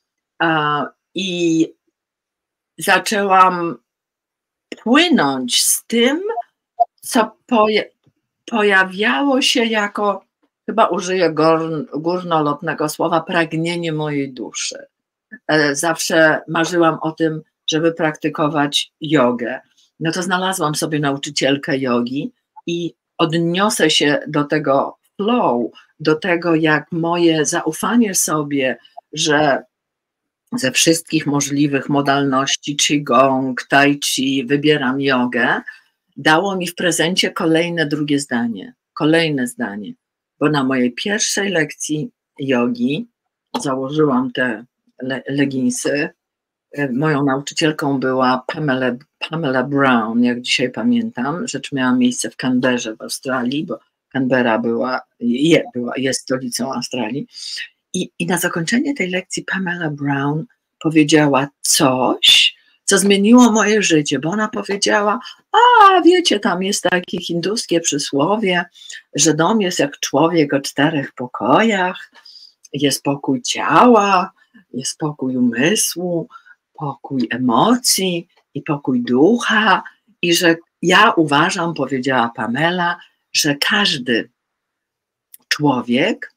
I zaczęłam płynąć z tym, co pojawiało się jako, chyba użyję górnolotnego słowa, pragnienie mojej duszy. Zawsze marzyłam o tym, żeby praktykować jogę. No to znalazłam sobie nauczycielkę jogi i odniosę się do tego flow, do tego, jak moje zaufanie sobie, że ze wszystkich możliwych modalności qigong, tai chi wybieram jogę, dało mi w prezencie kolejne zdanie, bo na mojej pierwszej lekcji jogi założyłam te leginsy. Moją nauczycielką była Pamela Brown, jak dzisiaj pamiętam. Rzecz miała miejsce w Canberrze w Australii, bo Canberra jest stolicą Australii. I na zakończenie tej lekcji Pamela Brown powiedziała coś, co zmieniło moje życie, bo ona powiedziała, wiecie, tam jest takie hinduskie przysłowie, że dom jest jak człowiek o 4 pokojach, jest pokój ciała, jest pokój umysłu, pokój emocji i pokój ducha i że ja uważam, powiedziała Pamela, że każdy człowiek,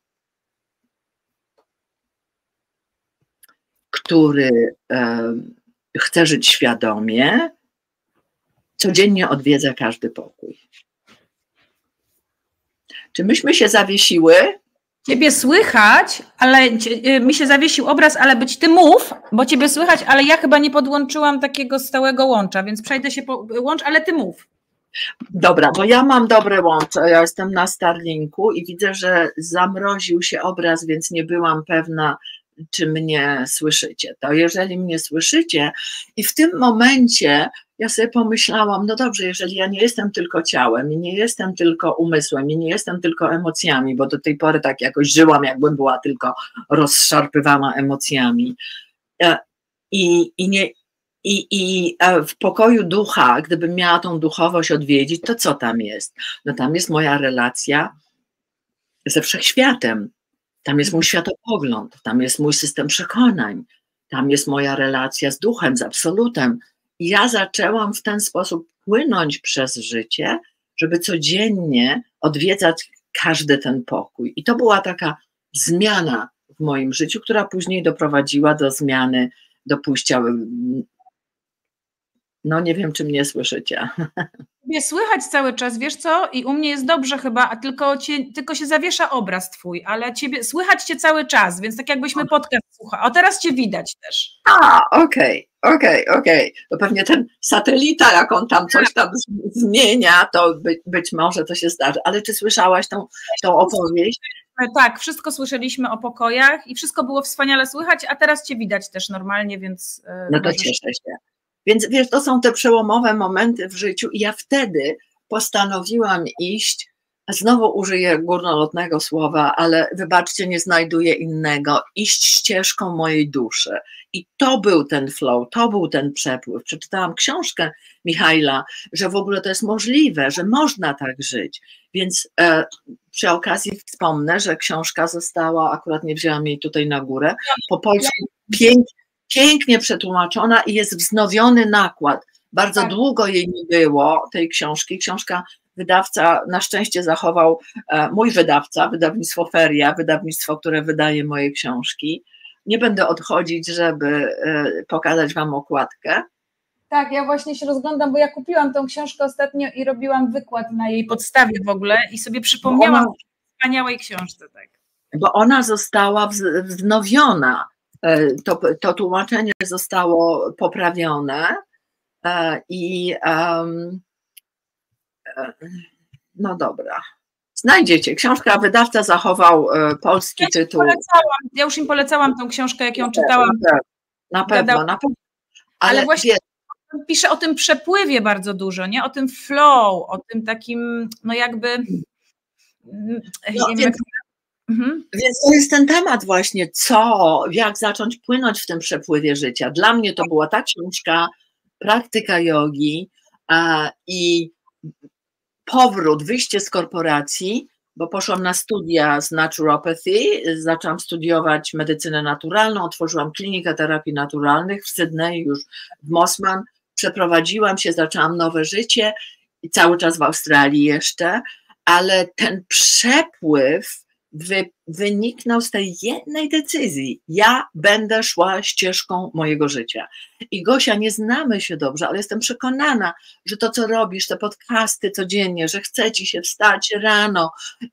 który chce żyć świadomie, codziennie odwiedza każdy pokój. Czy myśmy się zawiesiły? Ciebie słychać, ale mi się zawiesił obraz, ale ty mów, bo ciebie słychać, ale ja chyba nie podłączyłam takiego stałego łącza, więc przejdę się po łącz, ale ty mów. Dobra, bo ja mam dobre łącze, ja jestem na Starlinku i widzę, że zamroził się obraz, więc nie byłam pewna, czy mnie słyszycie. To jeżeli mnie słyszycie i w tym momencie ja sobie pomyślałam, no dobrze, jeżeli ja nie jestem tylko ciałem i nie jestem tylko umysłem i nie jestem tylko emocjami, bo do tej pory tak jakoś żyłam, jakbym była tylko rozszarpywana emocjami i w pokoju ducha, gdybym miała tą duchowość odwiedzić, to co tam jest? No tam jest moja relacja ze wszechświatem. Tam jest mój światopogląd, tam jest mój system przekonań, tam jest moja relacja z duchem, z absolutem. I ja zaczęłam w ten sposób płynąć przez życie, żeby codziennie odwiedzać każdy ten pokój. I to była taka zmiana w moim życiu, która później doprowadziła do zmiany, do pójścia. No nie wiem, czy mnie słyszycie. Mnie słychać cały czas, wiesz co? I u mnie jest dobrze chyba, a tylko się zawiesza obraz twój, ale słychać cię cały czas, więc tak jakbyśmy podcast słuchali. A teraz cię widać też. Okej. To pewnie ten satelita, jak on tam coś tam zmienia, to być może to się zdarzy. Ale czy słyszałaś tą opowieść? Tak, wszystko słyszeliśmy o pokojach i wszystko było wspaniale słychać, a teraz cię widać też normalnie, więc... No to cieszę się. Więc wiesz, to są te przełomowe momenty w życiu i ja wtedy postanowiłam iść, znowu użyję górnolotnego słowa, ale wybaczcie, nie znajduję innego, iść ścieżką mojej duszy. I to był ten flow, to był ten przepływ. Przeczytałam książkę Michaila, że w ogóle to jest możliwe, że można tak żyć. Więc przy okazji wspomnę, że książka została, akurat nie wzięłam jej tutaj na górę, po polsku pięknie przetłumaczona i jest wznowiony nakład. Bardzo długo jej nie było, tej książki. Książka wydawca na szczęście zachował, mój wydawca, wydawnictwo Feria, wydawnictwo, które wydaje moje książki. Nie będę odchodzić, żeby pokazać wam okładkę. Tak, ja właśnie się rozglądam, bo ja kupiłam tą książkę ostatnio i robiłam wykład na jej podstawie w ogóle i sobie przypomniałam o wspaniałej książce. Tak. bo ona została wznowiona. To tłumaczenie zostało poprawione i no dobra. Znajdziecie. Książka, wydawca zachował polski tytuł. Ja już im polecałam tą książkę, jak ją czytałam. Na pewno. Ale właśnie pisze o tym przepływie bardzo dużo, nie? O tym flow, o tym takim, no jakby... Więc to jest ten temat właśnie, jak zacząć płynąć w tym przepływie życia. Dla mnie to była ta książka, praktyka jogi i powrót, wyjście z korporacji, bo poszłam na studia z naturopathy, zaczęłam studiować medycynę naturalną, otworzyłam klinikę terapii naturalnych w Sydney, już w Mosman, przeprowadziłam się, zaczęłam nowe życie i cały czas w Australii jeszcze, ale ten przepływ wyniknął z tej jednej decyzji. Ja będę szła ścieżką mojego życia. I Gosia, nie znamy się dobrze, ale jestem przekonana, że to, co robisz, te podcasty codziennie, że chce ci się wstać rano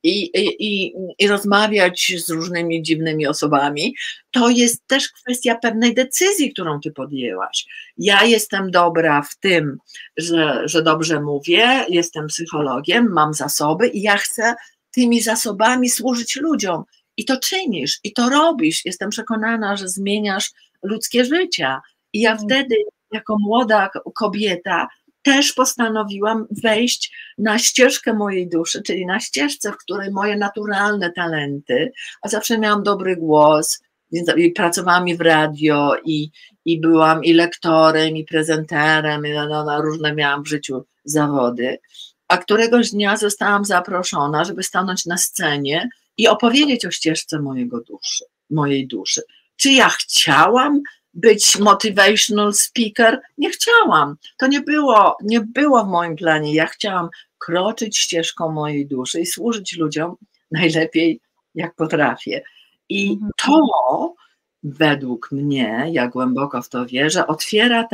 i rozmawiać z różnymi dziwnymi osobami, to jest też kwestia pewnej decyzji, którą ty podjęłaś. Ja jestem dobra w tym, że dobrze mówię, jestem psychologiem, mam zasoby i ja chcę tymi zasobami służyć ludziom. I to czynisz, i to robisz. Jestem przekonana, że zmieniasz ludzkie życia. I ja wtedy, jako młoda kobieta, też postanowiłam wejść na ścieżkę mojej duszy, czyli na ścieżce, w której moje naturalne talenty, a zawsze miałam dobry głos, więc pracowałam i w radio, i byłam i lektorem, i prezenterem, no, różne miałam w życiu zawody. A któregoś dnia zostałam zaproszona, żeby stanąć na scenie i opowiedzieć o ścieżce mojej duszy. Czy ja chciałam być motivational speaker? Nie chciałam. To nie było w moim planie. Ja chciałam kroczyć ścieżką mojej duszy i służyć ludziom najlepiej, jak potrafię. I to według mnie, ja głęboko w to wierzę, otwiera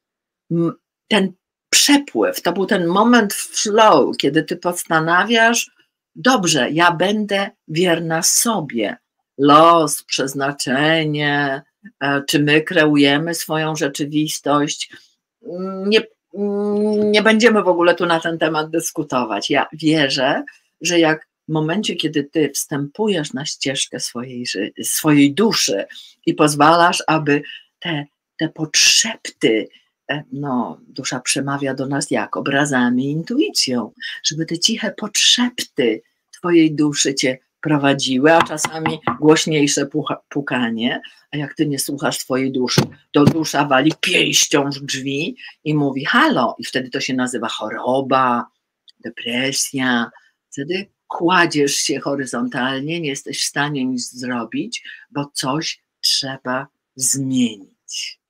ten przepływ, to był ten moment flow, kiedy ty postanawiasz, dobrze, ja będę wierna sobie. Los, przeznaczenie, czy my kreujemy swoją rzeczywistość. Nie będziemy w ogóle tu na ten temat dyskutować. Ja wierzę, że jak w momencie, kiedy ty wstępujesz na ścieżkę swojej duszy i pozwalasz, aby te podszepty, no, dusza przemawia do nas jak? Obrazami, intuicją, żeby te ciche podszepty twojej duszy cię prowadziły, a czasami głośniejsze pukanie, a jak ty nie słuchasz swojej duszy, to dusza wali pięścią w drzwi i mówi halo, i wtedy to się nazywa choroba, depresja, wtedy kładziesz się horyzontalnie, nie jesteś w stanie nic zrobić, bo coś trzeba zmienić.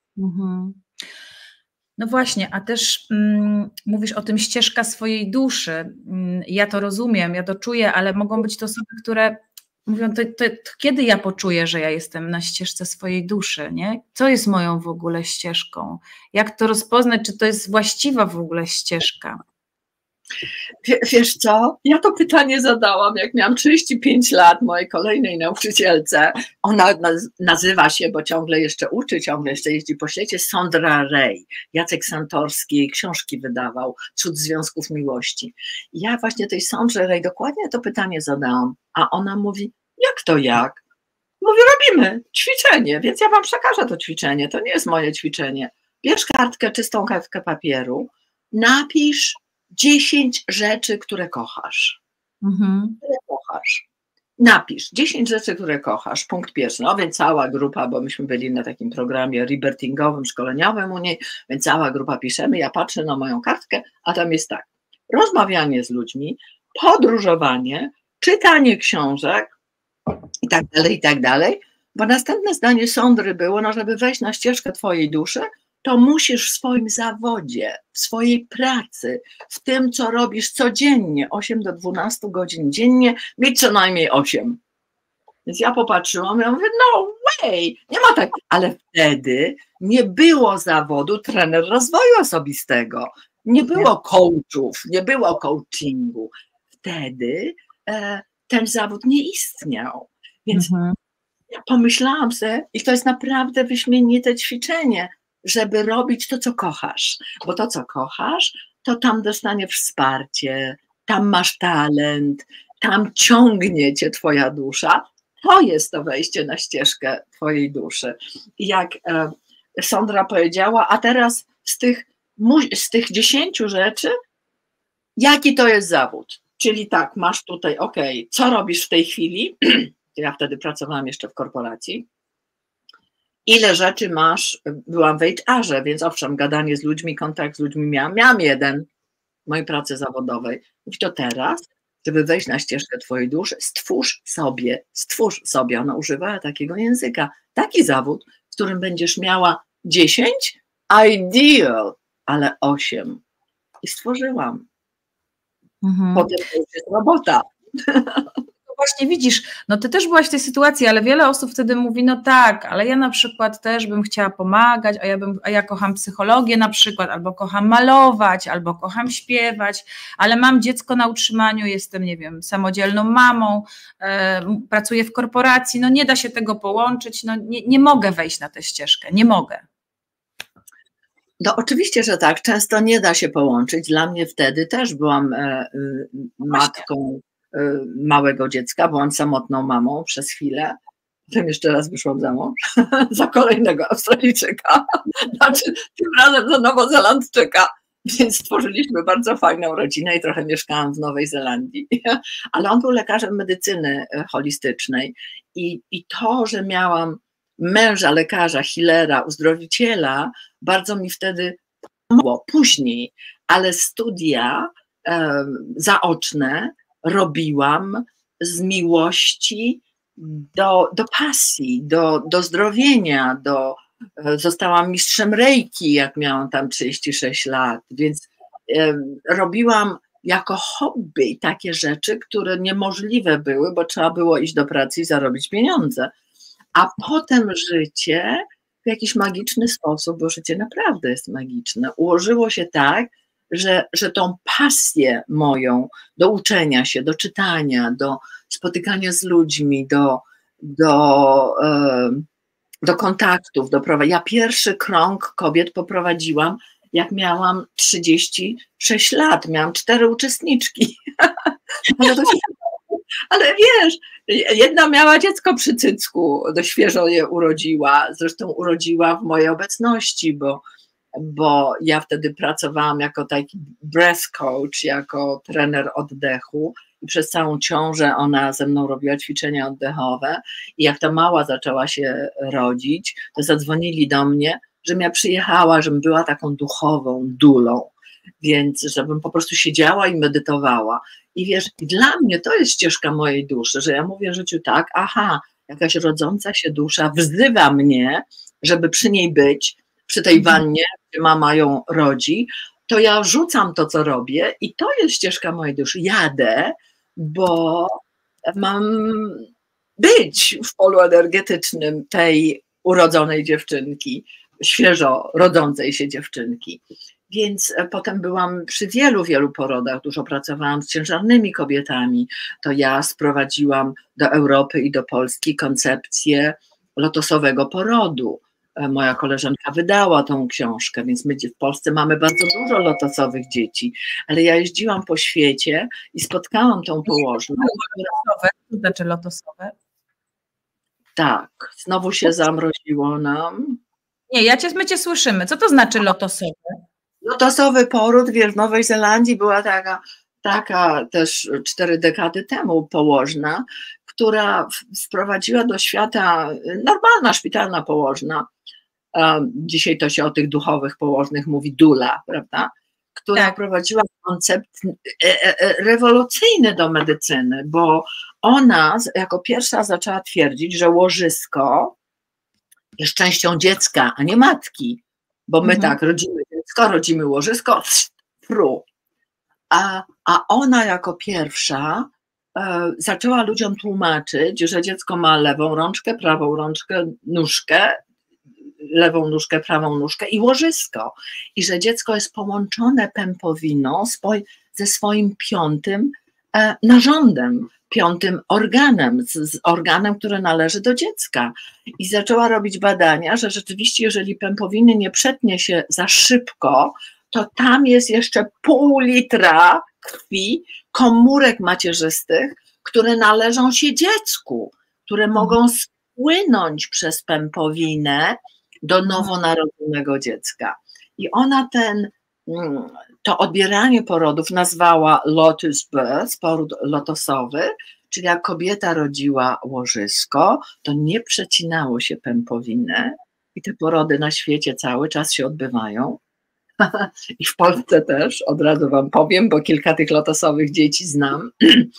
No właśnie, a też mówisz o tym ścieżka swojej duszy. Ja to rozumiem, ja to czuję, ale mogą być to osoby, które mówią, to kiedy ja poczuję, że ja jestem na ścieżce swojej duszy, nie? Co jest moją w ogóle ścieżką? Jak to rozpoznać, czy to jest właściwa w ogóle ścieżka? Wiesz co, ja to pytanie zadałam, jak miałam 35 lat mojej kolejnej nauczycielce. Ona nazywa się, bo ciągle jeszcze uczy, ciągle jeszcze jeździ po świecie, Sondra Ray. Jacek Santorski jej książki wydawał, Cud związków miłości. Ja właśnie tej Sondrze Ray dokładnie to pytanie zadałam, a ona mówi, jak to jak? Mówi, robimy ćwiczenie, więc ja wam przekażę to ćwiczenie, to nie jest moje ćwiczenie. Bierz kartkę, czystą kartkę papieru, napisz 10 rzeczy, które kochasz. Które kochasz. Napisz 10 rzeczy, które kochasz. Punkt pierwszy. No więc cała grupa, bo myśmy byli na takim programie rebirthingowym, szkoleniowym u niej, więc cała grupa piszemy. Ja patrzę na moją kartkę, a tam jest tak. Rozmawianie z ludźmi, podróżowanie, czytanie książek i tak dalej. Bo następne zdanie Sondry było, no żeby wejść na ścieżkę twojej duszy, to musisz w swoim zawodzie, w swojej pracy, w tym, co robisz codziennie, 8 do 12 godzin dziennie, mieć co najmniej 8. Więc ja popatrzyłam, ja mówię, no way, nie ma tak. Ale wtedy nie było zawodu trener rozwoju osobistego, nie było coachów, nie było coachingu. Wtedy ten zawód nie istniał. Więc ja pomyślałam sobie, i to jest naprawdę wyśmienite ćwiczenie, żeby robić to, co kochasz, bo to, co kochasz, to tam dostaniesz wsparcie, tam masz talent, tam ciągnie cię twoja dusza, to jest to wejście na ścieżkę twojej duszy. I jak Sondra powiedziała, a teraz z tych 10 rzeczy, jaki to jest zawód? Czyli tak, masz tutaj, co robisz w tej chwili? Ja wtedy pracowałam jeszcze w korporacji. Ile rzeczy masz? Byłam w HR-ze, więc owszem, gadanie z ludźmi, kontakt z ludźmi miałam jeden w mojej pracy zawodowej. I to teraz, żeby wejść na ścieżkę twojej duszy, stwórz sobie, ona używała takiego języka, taki zawód, w którym będziesz miała 10, ideal, ale 8. I stworzyłam. Potem to już jest robota. Właśnie widzisz, no ty też byłaś w tej sytuacji, ale wiele osób wtedy mówi, no tak, ale ja na przykład też bym chciała pomagać, a ja kocham psychologię na przykład, albo kocham malować, albo kocham śpiewać, ale mam dziecko na utrzymaniu, jestem, nie wiem, samodzielną mamą, pracuję w korporacji, no nie da się tego połączyć, no nie mogę wejść na tę ścieżkę, nie mogę. No oczywiście, że tak, często nie da się połączyć, dla mnie wtedy też byłam matką małego dziecka, byłam samotną mamą przez chwilę, potem jeszcze raz wyszłam za mąż za kolejnego Australijczyka, znaczy tym razem za Nowozelandczyka, więc stworzyliśmy bardzo fajną rodzinę i trochę mieszkałam w Nowej Zelandii, ale on był lekarzem medycyny holistycznej i to, że miałam męża, lekarza, healera, uzdrowiciela, bardzo mi wtedy pomogło później, ale studia zaoczne robiłam z miłości do pasji, do zdrowienia, zostałam mistrzem reiki, jak miałam tam 36 lat, więc robiłam jako hobby takie rzeczy, które niemożliwe były, bo trzeba było iść do pracy i zarobić pieniądze. A potem życie w jakiś magiczny sposób, bo życie naprawdę jest magiczne, ułożyło się tak, że tą pasję moją do uczenia się, do czytania, do spotykania z ludźmi, do kontaktów, ja pierwszy krąg kobiet poprowadziłam, jak miałam 36 lat, miałam 4 uczestniczki. Ale wiesz, jedna miała dziecko przy cycku, świeżo je urodziła, zresztą urodziła w mojej obecności, bo ja wtedy pracowałam jako taki breath coach, jako trener oddechu i przez całą ciążę ona ze mną robiła ćwiczenia oddechowe i jak ta mała zaczęła się rodzić, to zadzwonili do mnie, żebym ja przyjechała, żebym była taką duchową dulą, więc żebym po prostu siedziała i medytowała. I wiesz, dla mnie to jest ścieżka mojej duszy, że ja mówię w życiu tak, jakaś rodząca się dusza wzywa mnie, żeby przy niej być, przy tej wannie, gdzie mama ją rodzi, to ja rzucam to, co robię i to jest ścieżka mojej duszy. Jadę, bo mam być w polu energetycznym tej urodzonej dziewczynki, świeżo rodzącej się dziewczynki. Więc potem byłam przy wielu porodach, dużo pracowałam z ciężarnymi kobietami, to ja sprowadziłam do Europy i do Polski koncepcję lotosowego porodu. Moja koleżanka wydała tą książkę, więc my w Polsce mamy bardzo dużo lotosowych dzieci, ale ja jeździłam po świecie i spotkałam tą położną. Lotosowe, to znaczy lotosowe? Tak, znowu się zamroziło nam. Nie, my cię słyszymy. Co to znaczy lotosowe? Lotosowy poród, wiesz, w Nowej Zelandii była taka też 4 dekady temu położna, która wprowadziła do świata normalna szpitalna położna. Dzisiaj to się o tych duchowych położnych mówi dula, prawda? Która wprowadziła koncept rewolucyjny do medycyny, bo ona jako pierwsza zaczęła twierdzić, że łożysko jest częścią dziecka, a nie matki, bo my tak rodzimy dziecko, rodzimy łożysko, a ona jako pierwsza zaczęła ludziom tłumaczyć, że dziecko ma lewą rączkę, prawą rączkę, nóżkę, lewą nóżkę, prawą nóżkę i łożysko. I że dziecko jest połączone pępowiną ze swoim 5. narządem, 5. organem, z organem, który należy do dziecka. I zaczęła robić badania, że rzeczywiście, jeżeli pępowiny nie przetnie się za szybko, to tam jest jeszcze pół litra krwi, komórek macierzystych, które należą się dziecku, które mogą spłynąć przez pępowinę do nowonarodzonego dziecka. I ona to odbieranie porodów nazwała lotus birth, poród lotosowy, czyli jak kobieta rodziła łożysko, to nie przecinało się pępowinę i te porody na świecie cały czas się odbywają. I w Polsce też, od razu wam powiem, bo kilka tych lotosowych dzieci znam.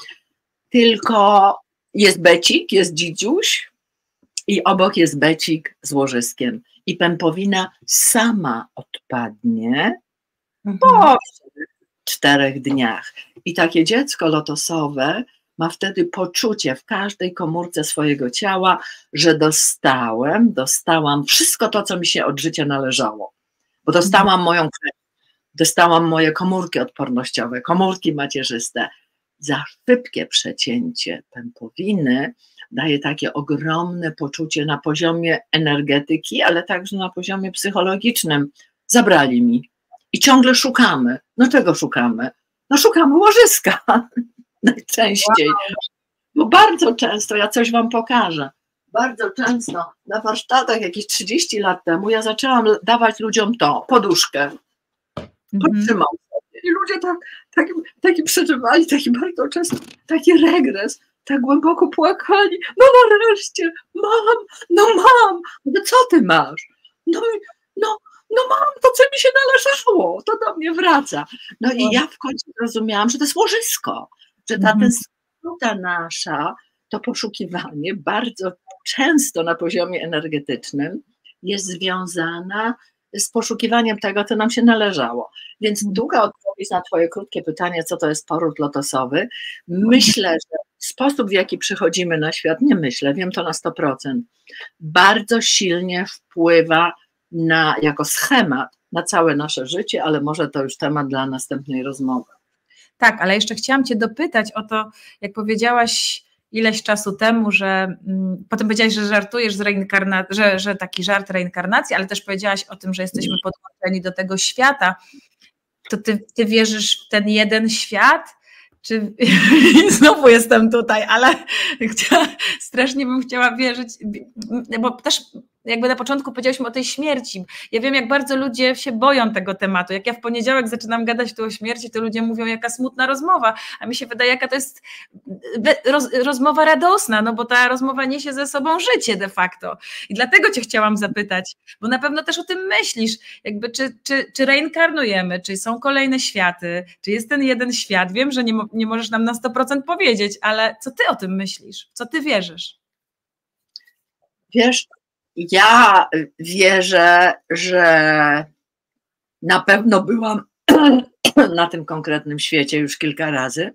Tylko jest becik, jest dzidziuś i obok jest becik z łożyskiem. I pępowina sama odpadnie po 4 dniach. I takie dziecko lotosowe ma wtedy poczucie w każdej komórce swojego ciała, że dostałam wszystko to, co mi się od życia należało. Bo dostałam moją krew, dostałam moje komórki odpornościowe, komórki macierzyste. Za szybkie przecięcie pępowiny daje takie ogromne poczucie na poziomie energetyki, ale także na poziomie psychologicznym. Zabrali mi. I ciągle szukamy. No czego szukamy? No szukamy łożyska. Najczęściej. Bo bardzo często, ja coś wam pokażę, bardzo często na warsztatach jakieś 30 lat temu ja zaczęłam dawać ludziom poduszkę. Potrzymał sobie. I ludzie taki przeżywali, taki bardzo często, taki regres, tak głęboko płakali. No nareszcie, mam. No co ty masz? No mam to, co mi się należało, to do mnie wraca. No i ja w końcu zrozumiałam, że to jest łożysko, że ta tęsknota nasza, to poszukiwanie bardzo często na poziomie energetycznym jest związana z poszukiwaniem tego, co nam się należało. Więc długa odpowiedź na twoje krótkie pytanie, co to jest poród lotosowy. Myślę, że sposób, w jaki przychodzimy na świat, nie myślę, wiem to na 100%, bardzo silnie wpływa jako schemat na całe nasze życie, ale może to już temat dla następnej rozmowy. Tak, ale jeszcze chciałam cię dopytać o to, jak powiedziałaś ileś czasu temu, że potem powiedziałaś, że żartujesz z reinkarnacji, że taki żart reinkarnacji, ale też powiedziałaś o tym, że jesteśmy podłączeni do tego świata. To ty wierzysz w ten jeden świat? Czy znowu jestem tutaj, ale strasznie bym chciała wierzyć, bo też jakby na początku powiedzieliśmy o tej śmierci. Ja wiem, jak bardzo ludzie się boją tego tematu. Jak ja w poniedziałek zaczynam gadać tu o śmierci, to ludzie mówią, jaka smutna rozmowa, a mi się wydaje, jaka to jest rozmowa radosna, no bo ta rozmowa niesie ze sobą życie de facto. I dlatego cię chciałam zapytać, bo na pewno też o tym myślisz, jakby czy reinkarnujemy, czy są kolejne światy, czy jest ten jeden świat. Wiem, że nie możesz nam na 100% powiedzieć, ale co ty o tym myślisz? Co ty wierzysz? Wiesz, ja wierzę, że na pewno byłam na tym konkretnym świecie już kilka razy.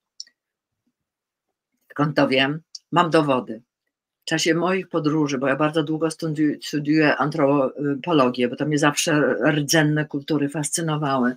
Skąd to wiem? Mam dowody. W czasie moich podróży, bo ja bardzo długo studiuję antropologię, bo to mnie zawsze rdzenne kultury fascynowały.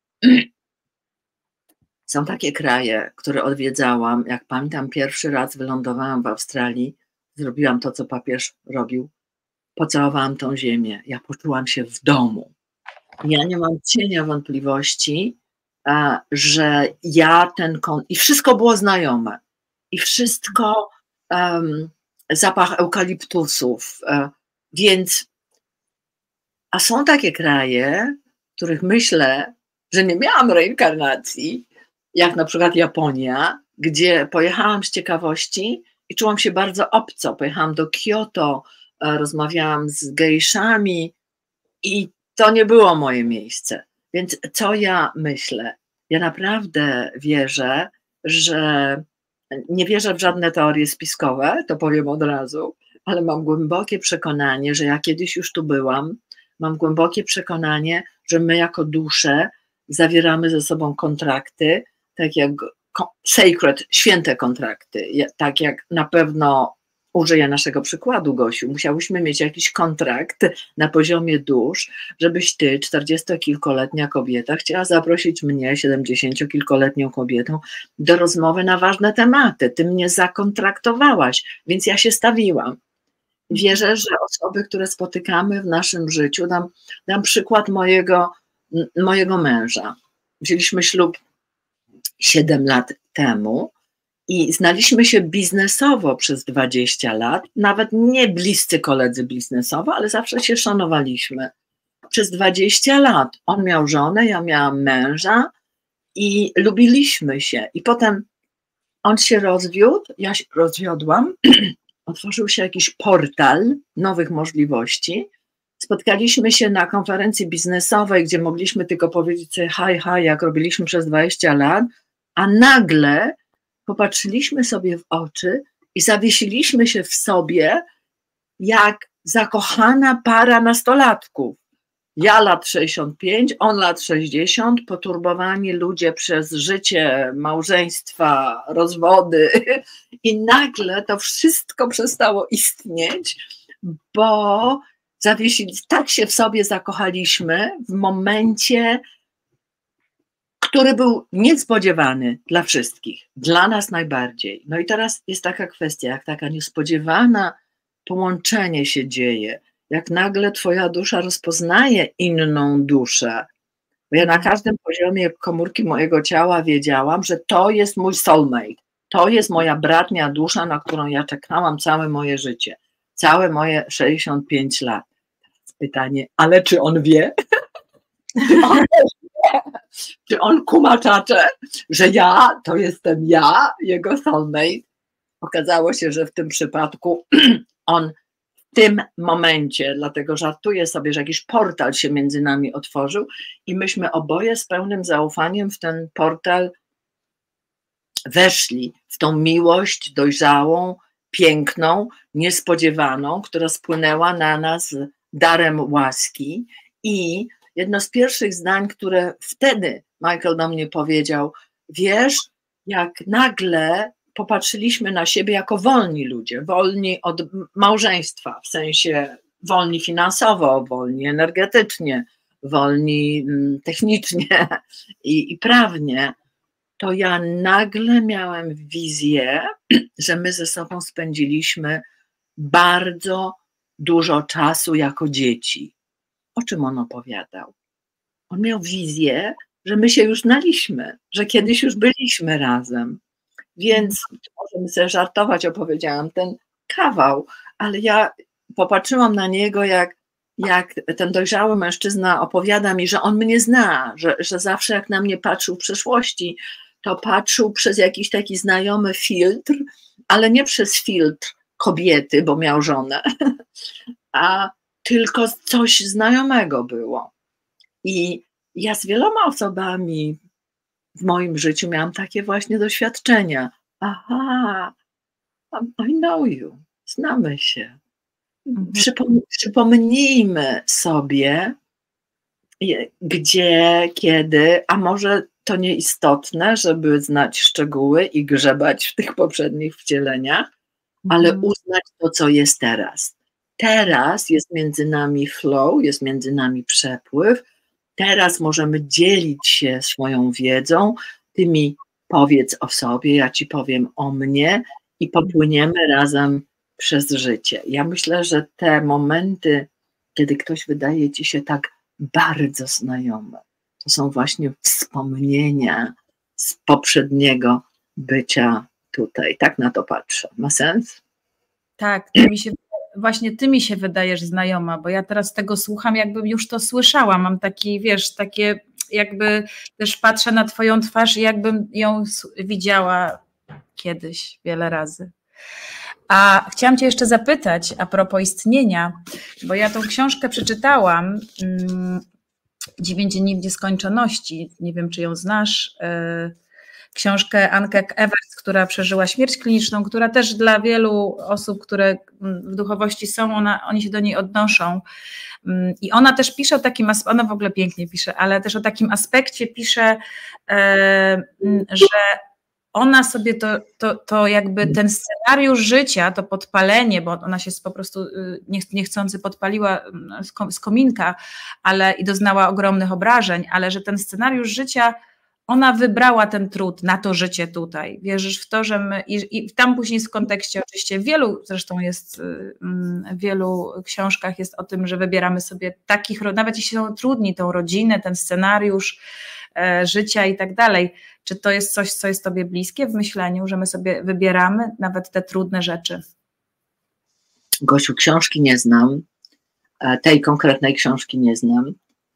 Są takie kraje, które odwiedzałam. Jak pamiętam, pierwszy raz wylądowałam w Australii, zrobiłam to, co papież robił. Pocałowałam tą ziemię. Ja poczułam się w domu. Ja nie mam cienia wątpliwości, że ja i wszystko było znajome. I wszystko zapach eukaliptusów. Więc, a są takie kraje, w których myślę, że nie miałam reinkarnacji, jak na przykład Japonia, gdzie pojechałam z ciekawości i czułam się bardzo obco. Pojechałam do Kyoto, rozmawiałam z gejszami i to nie było moje miejsce. Więc co ja myślę? Ja naprawdę wierzę, że nie wierzę w żadne teorie spiskowe, to powiem od razu, ale mam głębokie przekonanie, że ja kiedyś już tu byłam, mam głębokie przekonanie, że my jako dusze zawieramy ze sobą kontrakty, tak jak sacred, święte kontrakty, tak jak na pewno użyję naszego przykładu, Gosiu, musiałyśmy mieć jakiś kontrakt na poziomie dusz, żebyś ty, 40-kilkoletnia kobieta, chciała zaprosić mnie, 70-kilkoletnią kobietą, do rozmowy na ważne tematy. Ty mnie zakontraktowałaś, więc ja się stawiłam. Wierzę, że osoby, które spotykamy w naszym życiu, dam przykład mojego męża. Wzięliśmy ślub 7 lat temu i znaliśmy się biznesowo przez 20 lat, nawet nie bliscy koledzy biznesowo, ale zawsze się szanowaliśmy. Przez 20 lat on miał żonę, ja miałam męża i lubiliśmy się. I potem on się rozwiódł, ja się rozwiodłam, otworzył się jakiś portal nowych możliwości. Spotkaliśmy się na konferencji biznesowej, gdzie mogliśmy tylko powiedzieć sobie hi, jak robiliśmy przez 20 lat, a nagle popatrzyliśmy sobie w oczy i zawiesiliśmy się w sobie jak zakochana para nastolatków. Ja lat 65, on lat 60, poturbowani ludzie przez życie, małżeństwa, rozwody i nagle to wszystko przestało istnieć, bo tak się w sobie zakochaliśmy w momencie, który był niespodziewany dla wszystkich, dla nas najbardziej. No i teraz jest taka kwestia, jak taka niespodziewana połączenie się dzieje, jak nagle twoja dusza rozpoznaje inną duszę. Bo ja na każdym poziomie komórki mojego ciała wiedziałam, że to jest mój soulmate, to jest moja bratnia dusza, na którą ja czekałam całe moje życie, całe moje 65 lat. Pytanie, ale czy on wie? Czy on kumaczacze, że ja to jestem ja, jego soulmate? Okazało się, że w tym przypadku on w tym momencie, dlatego żartuję sobie, że jakiś portal się między nami otworzył i myśmy oboje z pełnym zaufaniem w ten portal weszli, w tą miłość dojrzałą, piękną, niespodziewaną, która spłynęła na nas darem łaski. I jedno z pierwszych zdań, które wtedy Michael do mnie powiedział, wiesz, jak nagle popatrzyliśmy na siebie jako wolni ludzie, wolni od małżeństwa, w sensie wolni finansowo, wolni energetycznie, wolni technicznie i prawnie, to ja nagle miałem wizję, że my ze sobą spędziliśmy bardzo dużo czasu jako dzieci. O czym on opowiadał? On miał wizję, że my się już znaliśmy, że kiedyś już byliśmy razem. Więc możemy sobie żartować, opowiedziałam ten kawał, ale ja popatrzyłam na niego, jak ten dojrzały mężczyzna opowiada mi, że on mnie zna, że zawsze jak na mnie patrzył w przeszłości, to patrzył przez jakiś taki znajomy filtr, ale nie przez filtr kobiety, bo miał żonę, a tylko coś znajomego było. I ja z wieloma osobami w moim życiu miałam takie właśnie doświadczenia. Aha, I know you, znamy się. Przypomnijmy sobie, gdzie, kiedy, a może to nieistotne, żeby znać szczegóły i grzebać w tych poprzednich wcieleniach, ale uznać to, co jest teraz. Teraz jest między nami flow, jest między nami przepływ, teraz możemy dzielić się swoją wiedzą, ty mi powiedz o sobie, ja ci powiem o mnie i popłyniemy razem przez życie. Ja myślę, że te momenty, kiedy ktoś wydaje ci się tak bardzo znajomy, to są właśnie wspomnienia z poprzedniego bycia tutaj. Tak na to patrzę. Ma sens? Tak, właśnie ty mi się wydajesz znajoma, bo ja teraz tego słucham, jakbym już to słyszała. Mam taki, wiesz, takie jakby też patrzę na twoją twarz i jakbym ją widziała kiedyś wiele razy. A chciałam cię jeszcze zapytać a propos istnienia, bo ja tą książkę przeczytałam, 9 dni w nieskończoności, nie wiem, czy ją znasz, książkę Anke Evers, która przeżyła śmierć kliniczną, która też dla wielu osób, które w duchowości są, oni się do niej odnoszą. I ona też pisze o takim, ona w ogóle pięknie pisze, ale też o takim aspekcie pisze, że ona sobie to jakby ten scenariusz życia, to podpalenie, bo ona się po prostu niechcący podpaliła z kominka, ale i doznała ogromnych obrażeń, ale że ten scenariusz życia, ona wybrała ten trud na to życie tutaj. Wierzysz w to, że my, i tam później w kontekście oczywiście zresztą jest w wielu książkach jest o tym, że wybieramy sobie takich, nawet jeśli są trudni, tą rodzinę, ten scenariusz życia i tak dalej. Czy to jest coś, co jest tobie bliskie w myśleniu, że my sobie wybieramy nawet te trudne rzeczy? Gosiu, książki nie znam, tej konkretnej książki nie znam.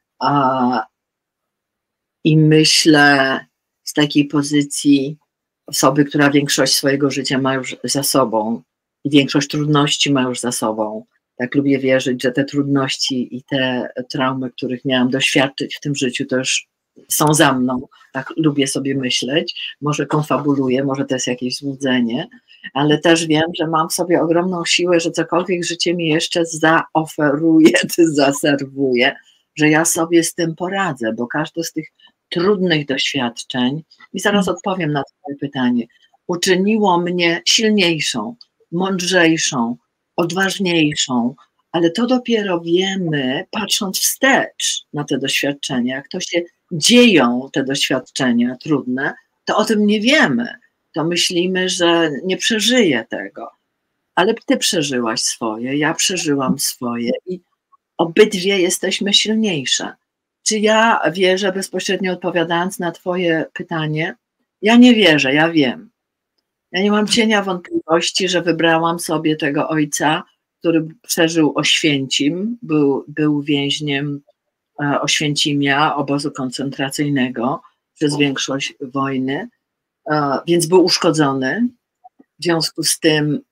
I myślę z takiej pozycji osoby, która większość swojego życia ma już za sobą i większość trudności ma już za sobą. Tak lubię wierzyć, że te trudności i te traumy, których miałam doświadczyć w tym życiu, to już są za mną. Tak lubię sobie myśleć. Może konfabuluję, może to jest jakieś złudzenie, ale też wiem, że mam w sobie ogromną siłę, że cokolwiek życie mi jeszcze zaoferuje, czy zaserwuje, że ja sobie z tym poradzę, bo każde z tych trudnych doświadczeń, i zaraz odpowiem na twoje pytanie, uczyniło mnie silniejszą, mądrzejszą, odważniejszą, ale to dopiero wiemy, patrząc wstecz na te doświadczenia, jak to się dzieją te doświadczenia trudne, to o tym nie wiemy, to myślimy, że nie przeżyję tego, ale ty przeżyłaś swoje, ja przeżyłam swoje i obydwie jesteśmy silniejsze. Czy ja wierzę, bezpośrednio odpowiadając na twoje pytanie? Ja nie wierzę, ja wiem. Ja nie mam cienia wątpliwości, że wybrałam sobie tego ojca, który przeżył Oświęcim, był więźniem Oświęcimia, obozu koncentracyjnego przez większość wojny, więc był uszkodzony. W związku z tym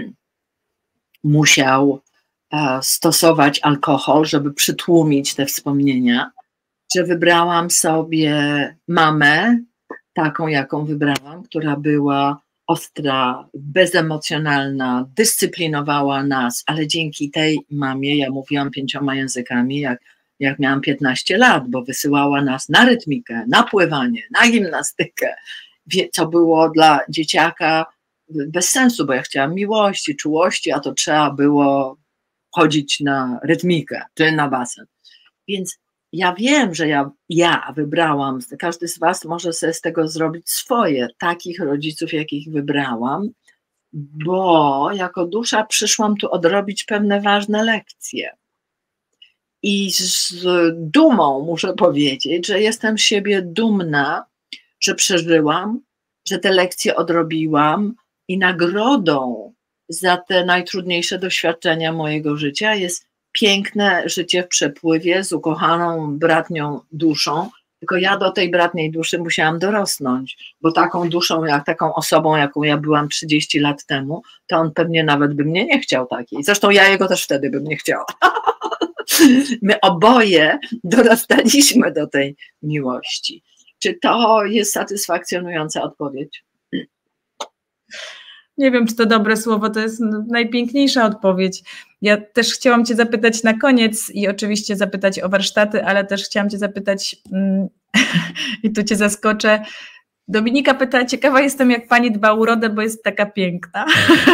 musiał stosować alkohol, żeby przytłumić te wspomnienia, że wybrałam sobie mamę, taką jaką wybrałam, która była ostra, bezemocjonalna, dyscyplinowała nas, ale dzięki tej mamie, ja mówiłam 5 językami, jak miałam 15 lat, bo wysyłała nas na rytmikę, na pływanie, na gimnastykę, co było dla dzieciaka bez sensu, bo ja chciałam miłości, czułości, a to trzeba było chodzić na rytmikę czy na basen. Więc ja wiem, że ja wybrałam, każdy z was może sobie z tego zrobić swoje, takich rodziców, jakich wybrałam, bo jako dusza przyszłam tu odrobić pewne ważne lekcje. I z dumą muszę powiedzieć, że jestem z siebie dumna, że przeżyłam, że te lekcje odrobiłam i nagrodą za te najtrudniejsze doświadczenia mojego życia jest piękne życie w przepływie z ukochaną bratnią duszą, tylko ja do tej bratniej duszy musiałam dorosnąć, bo taką duszą, taką osobą, jaką ja byłam 30 lat temu, to on pewnie nawet by mnie nie chciał takiej. Zresztą ja jego też wtedy bym nie chciała. My oboje dorastaliśmy do tej miłości. Czy to jest satysfakcjonująca odpowiedź? Nie wiem, czy to dobre słowo, to jest najpiękniejsza odpowiedź. Ja też chciałam cię zapytać na koniec i oczywiście zapytać o warsztaty, ale też chciałam cię zapytać i tu cię zaskoczę. Dominika pyta, ciekawa jestem, jak pani dba o urodę, bo jest taka piękna.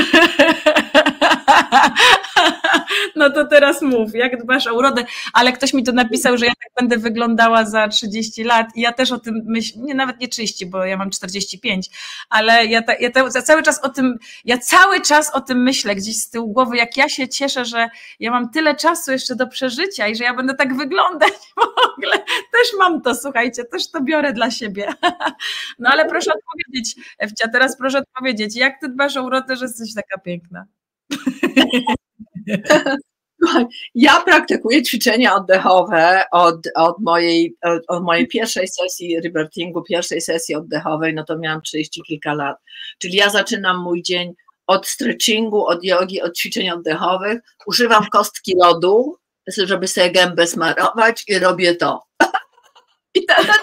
No to teraz mów, jak dbasz o urodę, ale ktoś mi to napisał, że ja tak będę wyglądała za 30 lat i ja też o tym myślę, nawet nie 30, bo ja mam 45, ale ja cały czas o tym myślę gdzieś z tyłu głowy, jak ja się cieszę, że ja mam tyle czasu jeszcze do przeżycia i że ja będę tak wyglądać w ogóle, też mam to, słuchajcie, też to biorę dla siebie. No ale proszę odpowiedzieć, Ewcia, teraz proszę odpowiedzieć, jak ty dbasz o urodę, że jesteś taka piękna? Ja praktykuję ćwiczenia oddechowe od mojej pierwszej sesji rebirthingu, pierwszej sesji oddechowej, no to miałam 30 kilka lat. Czyli ja zaczynam mój dzień od stretchingu, od jogi, od ćwiczeń oddechowych, używam kostki lodu, żeby sobie gębę smarować i robię to. I teraz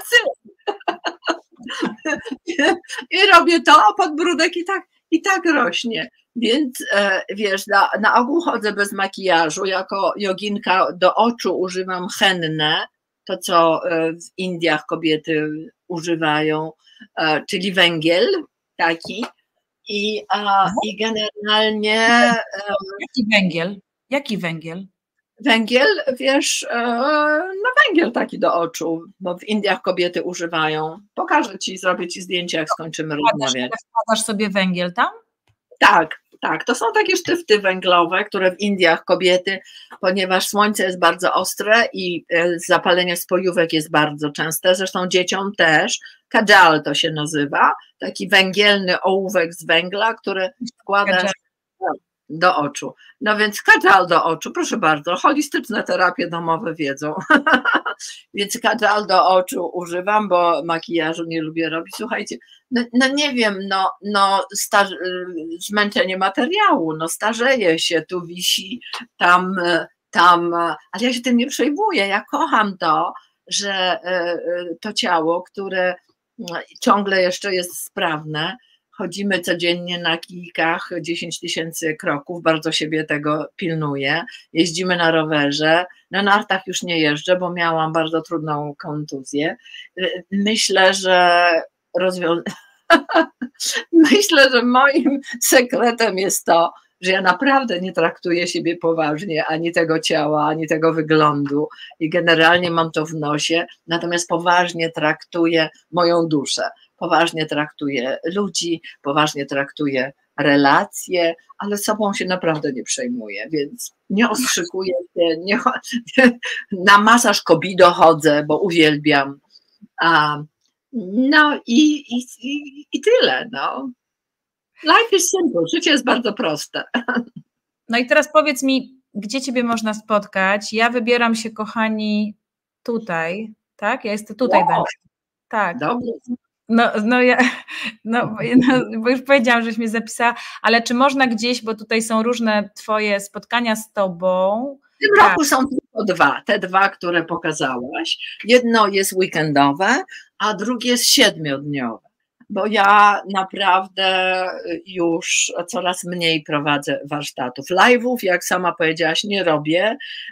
i robię to, a podbródek i tak rośnie. Więc wiesz, na ogół chodzę bez makijażu, jako joginka do oczu używam hennę, to co w Indiach kobiety używają, czyli węgiel taki i generalnie... Jaki węgiel? Jaki węgiel? Węgiel, wiesz, no węgiel taki do oczu, bo w Indiach kobiety używają. Pokażę ci, zrobię ci zdjęcia, jak skończymy rozmawiać. Wkładasz sobie węgiel tam? Tak, tak. To są takie sztyfty węglowe, które w Indiach kobiety, ponieważ słońce jest bardzo ostre i zapalenie spojówek jest bardzo częste, zresztą dzieciom też. Kajal to się nazywa, taki węgielny ołówek z węgla, który wkładasz do oczu. No więc kajal do oczu, proszę bardzo, holistyczne terapie domowe wiedzą. Więc kajal do oczu używam, bo makijażu nie lubię robić. Słuchajcie, no nie wiem, zmęczenie materiału, no starzeje się, tu wisi, tam, ale ja się tym nie przejmuję, ja kocham to, że to ciało, które ciągle jeszcze jest sprawne, chodzimy codziennie na kilkach, 10 000 kroków, bardzo siebie tego pilnuję. Jeździmy na rowerze, na nartach już nie jeżdżę, bo miałam bardzo trudną kontuzję. Myślę, że myślę, że moim sekretem jest to, że ja naprawdę nie traktuję siebie poważnie, ani tego ciała, ani tego wyglądu i generalnie mam to w nosie, natomiast poważnie traktuję moją duszę. Poważnie traktuję ludzi, poważnie traktuję relacje, ale sobą się naprawdę nie przejmuję, więc nie ostrzykuję się, na masaż Kobido chodzę, bo uwielbiam. No i tyle. No. Life is simple, życie jest bardzo proste. No i teraz powiedz mi, gdzie ciebie można spotkać? Ja wybieram się, kochani, tutaj, tak? Ja jestem tutaj, wow. Będę. Tak. Dobrze. Bo już powiedziałam, żeś mnie zapisała, ale czy można gdzieś, bo tutaj są różne twoje spotkania z tobą. W tym roku są tylko dwa, te dwa, które pokazałaś. Jedno jest weekendowe, a drugie jest 7-dniowe, bo ja naprawdę już coraz mniej prowadzę warsztatów. Live'ów, jak sama powiedziałaś, nie robię.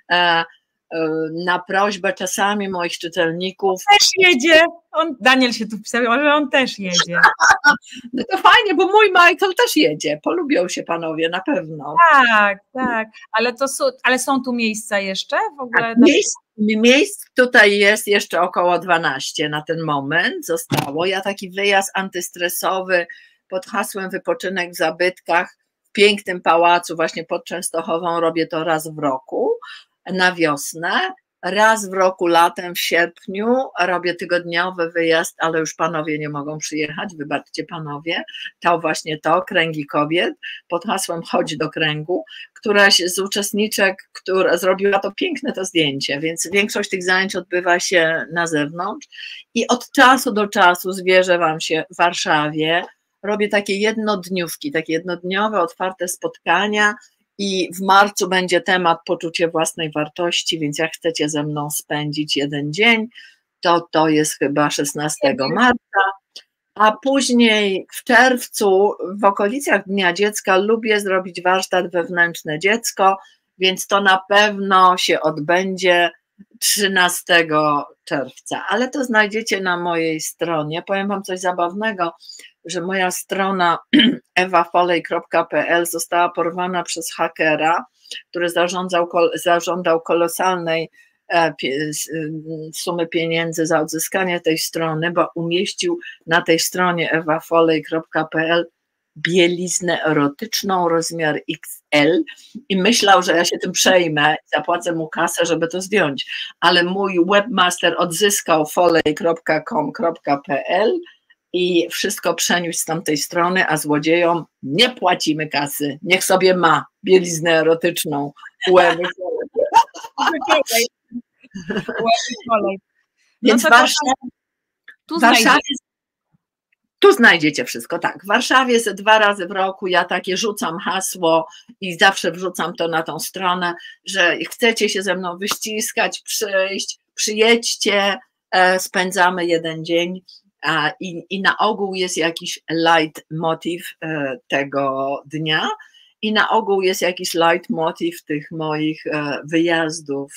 Na prośbę czasami moich czytelników. Też jedzie. Daniel się tu pisał, że on też jedzie. No to fajnie, bo mój Michael też jedzie. Polubią się panowie, na pewno. Tak, tak. Ale są tu miejsca jeszcze w ogóle? Tak, miejsc tutaj jest jeszcze około 12 na ten moment zostało. Ja taki wyjazd antystresowy pod hasłem wypoczynek w zabytkach w pięknym pałacu właśnie pod Częstochową robię to raz w roku. Na wiosnę, raz w roku latem w sierpniu robię tygodniowy wyjazd, ale już panowie nie mogą przyjechać, wybaczcie panowie, to właśnie to, Kręgi Kobiet, pod hasłem Chodź do kręgu, któraś z uczestniczek, która zrobiła to piękne to zdjęcie, więc większość tych zajęć odbywa się na zewnątrz i od czasu do czasu zwierzę wam się w Warszawie, robię takie jednodniówki, takie jednodniowe, otwarte spotkania. I w marcu będzie temat poczucie własnej wartości, więc jak chcecie ze mną spędzić jeden dzień, to jest chyba 16 marca, a później w czerwcu w okolicach Dnia Dziecka lubię zrobić warsztat Wewnętrzne Dziecko, więc to na pewno się odbędzie 13 czerwca, ale to znajdziecie na mojej stronie. Powiem wam coś zabawnego, że moja strona ewafolej.pl została porwana przez hakera, który zażądał kolosalnej sumy pieniędzy za odzyskanie tej strony, bo umieścił na tej stronie ewafolej.pl bieliznę erotyczną, rozmiar XL i myślał, że ja się tym przejmę, zapłacę mu kasę, żeby to zdjąć, ale mój webmaster odzyskał folej.com.pl i wszystko przeniósł z tamtej strony, a złodziejom nie płacimy kasy, niech sobie ma bieliznę erotyczną. Więc tu znajdziecie wszystko, tak. W Warszawie 2 razy w roku ja takie rzucam hasło i zawsze wrzucam to na tą stronę, że chcecie się ze mną wyściskać, przyjść, przyjedźcie, spędzamy jeden dzień. I na ogół jest jakiś leitmotiv tego dnia i na ogół jest jakiś leitmotiv tych moich wyjazdów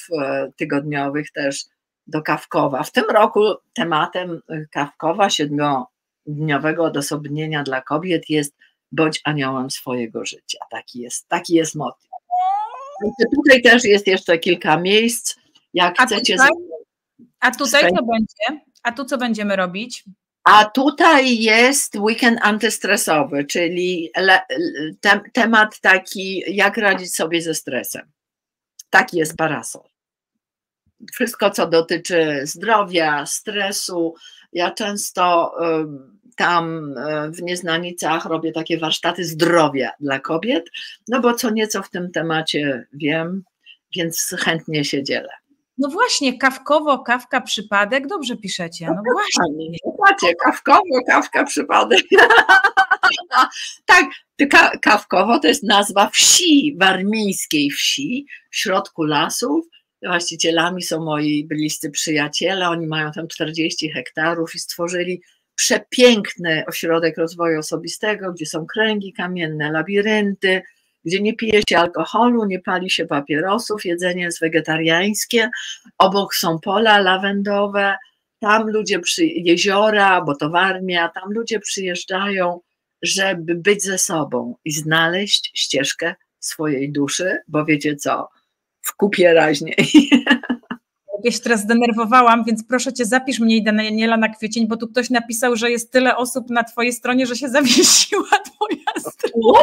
tygodniowych też do Kawkowa. W tym roku tematem Kawkowa dniowego odosobnienia dla kobiet jest: bądź aniołem swojego życia. Taki jest motyw. Tutaj też jest jeszcze kilka miejsc, jak chcecie. A tutaj co będzie? A tu co będziemy robić? A tutaj jest weekend antystresowy, czyli temat taki, jak radzić sobie ze stresem. Taki jest parasol. Wszystko, co dotyczy zdrowia, stresu. Ja często tam w Nieznanicach robię takie warsztaty zdrowia dla kobiet, no bo co nieco w tym temacie wiem, więc chętnie się dzielę. No właśnie, kawkowo, kawka, przypadek, dobrze piszecie. No właśnie. Słuchajcie, kawkowo, kawka, przypadek. Tak, kawkowo to jest nazwa wsi, warmińskiej wsi, w środku lasów. Właścicielami są moi bliscy przyjaciele, oni mają tam 40 hektarów i stworzyli przepiękny ośrodek rozwoju osobistego, gdzie są kręgi kamienne, labirynty, gdzie nie pije się alkoholu, nie pali się papierosów, jedzenie jest wegetariańskie, obok są pola lawendowe, tam ludzie jeziora, bo to Warmia, tam ludzie przyjeżdżają, żeby być ze sobą i znaleźć ścieżkę swojej duszy, bo wiecie co, w kupie raźniej. Ja się teraz zdenerwowałam, więc proszę cię, zapisz mnie i Daniela na kwiecień, bo tu ktoś napisał, że jest tyle osób na twojej stronie, że się zawiesiła twoja strona.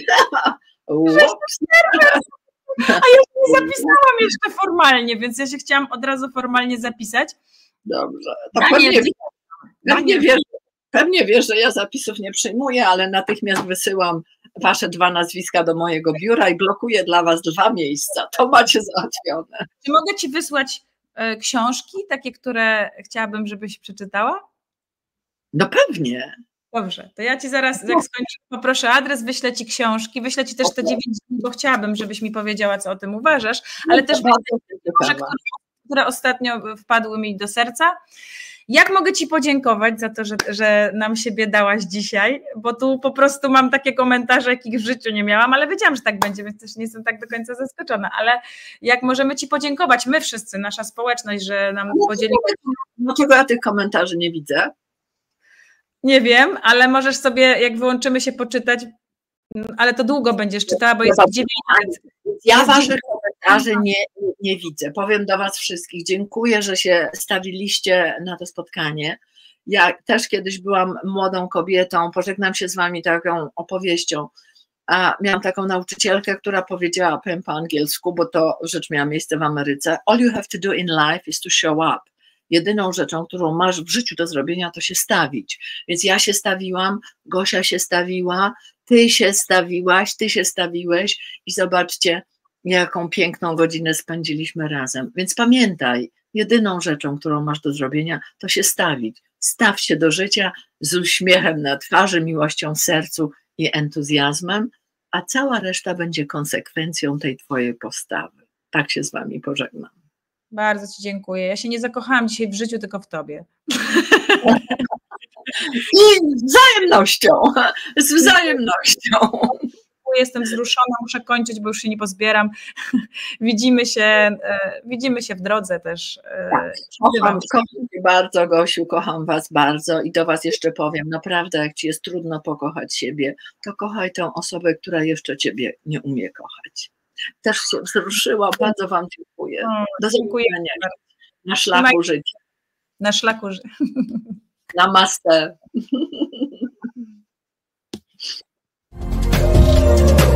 A ja się nie zapisałam jeszcze formalnie, więc ja się chciałam od razu formalnie zapisać. Dobrze. To pewnie wiesz, że ja zapisów nie przyjmuję, ale natychmiast wysyłam wasze 2 nazwiska do mojego biura i blokuję dla was 2 miejsca. To macie załatwione. Czy mogę ci wysłać książki, takie, które chciałabym, żebyś przeczytała? No pewnie. Dobrze, to ja ci zaraz, jak skończę, poproszę adres, wyślę ci książki, wyślę ci też te 9 dni, bo chciałabym, żebyś mi powiedziała, co o tym uważasz, ale też książek, które ostatnio wpadły mi do serca. Jak mogę ci podziękować za to, że nam siebie dałaś dzisiaj, bo tu po prostu mam takie komentarze, jakich w życiu nie miałam, ale wiedziałam, że tak będzie, więc też nie jestem tak do końca zaskoczona, ale jak możemy ci podziękować, my wszyscy, nasza społeczność, że nam podzieliłaś. Dlaczego ja tych komentarzy nie widzę? Nie wiem, ale możesz sobie, jak wyłączymy się, poczytać, ale to długo będziesz czytała, bo jest 9 lat. Ja waszych komentarzy nie widzę. Powiem do was wszystkich, dziękuję, że się stawiliście na to spotkanie. Ja też kiedyś byłam młodą kobietą, pożegnam się z wami taką opowieścią. A miałam taką nauczycielkę, która powiedziała, powiem po angielsku, bo to rzecz miała miejsce w Ameryce: all you have to do in life is to show up. Jedyną rzeczą, którą masz w życiu do zrobienia, to się stawić. Więc ja się stawiłam, Gosia się stawiła, ty się stawiłaś, ty się stawiłeś i zobaczcie, jaką piękną godzinę spędziliśmy razem. Więc pamiętaj, jedyną rzeczą, którą masz do zrobienia, to się stawić. Staw się do życia z uśmiechem na twarzy, miłością w sercu i entuzjazmem, a cała reszta będzie konsekwencją tej twojej postawy. Tak się z wami pożegnam. Bardzo ci dziękuję. Ja się nie zakochałam dzisiaj w życiu, tylko w tobie. I wzajemnością, z wzajemnością. Jestem wzruszona, muszę kończyć, bo już się nie pozbieram. Widzimy się w drodze też. Tak, kocham cię bardzo, Gosiu, kocham was bardzo i do was jeszcze powiem, naprawdę jak ci jest trudno pokochać siebie, to kochaj tę osobę, która jeszcze ciebie nie umie kochać. Też się wzruszyła, bardzo wam dziękuję. Do zobaczenia na szlaku życia. Na szlaku życia. Namaste.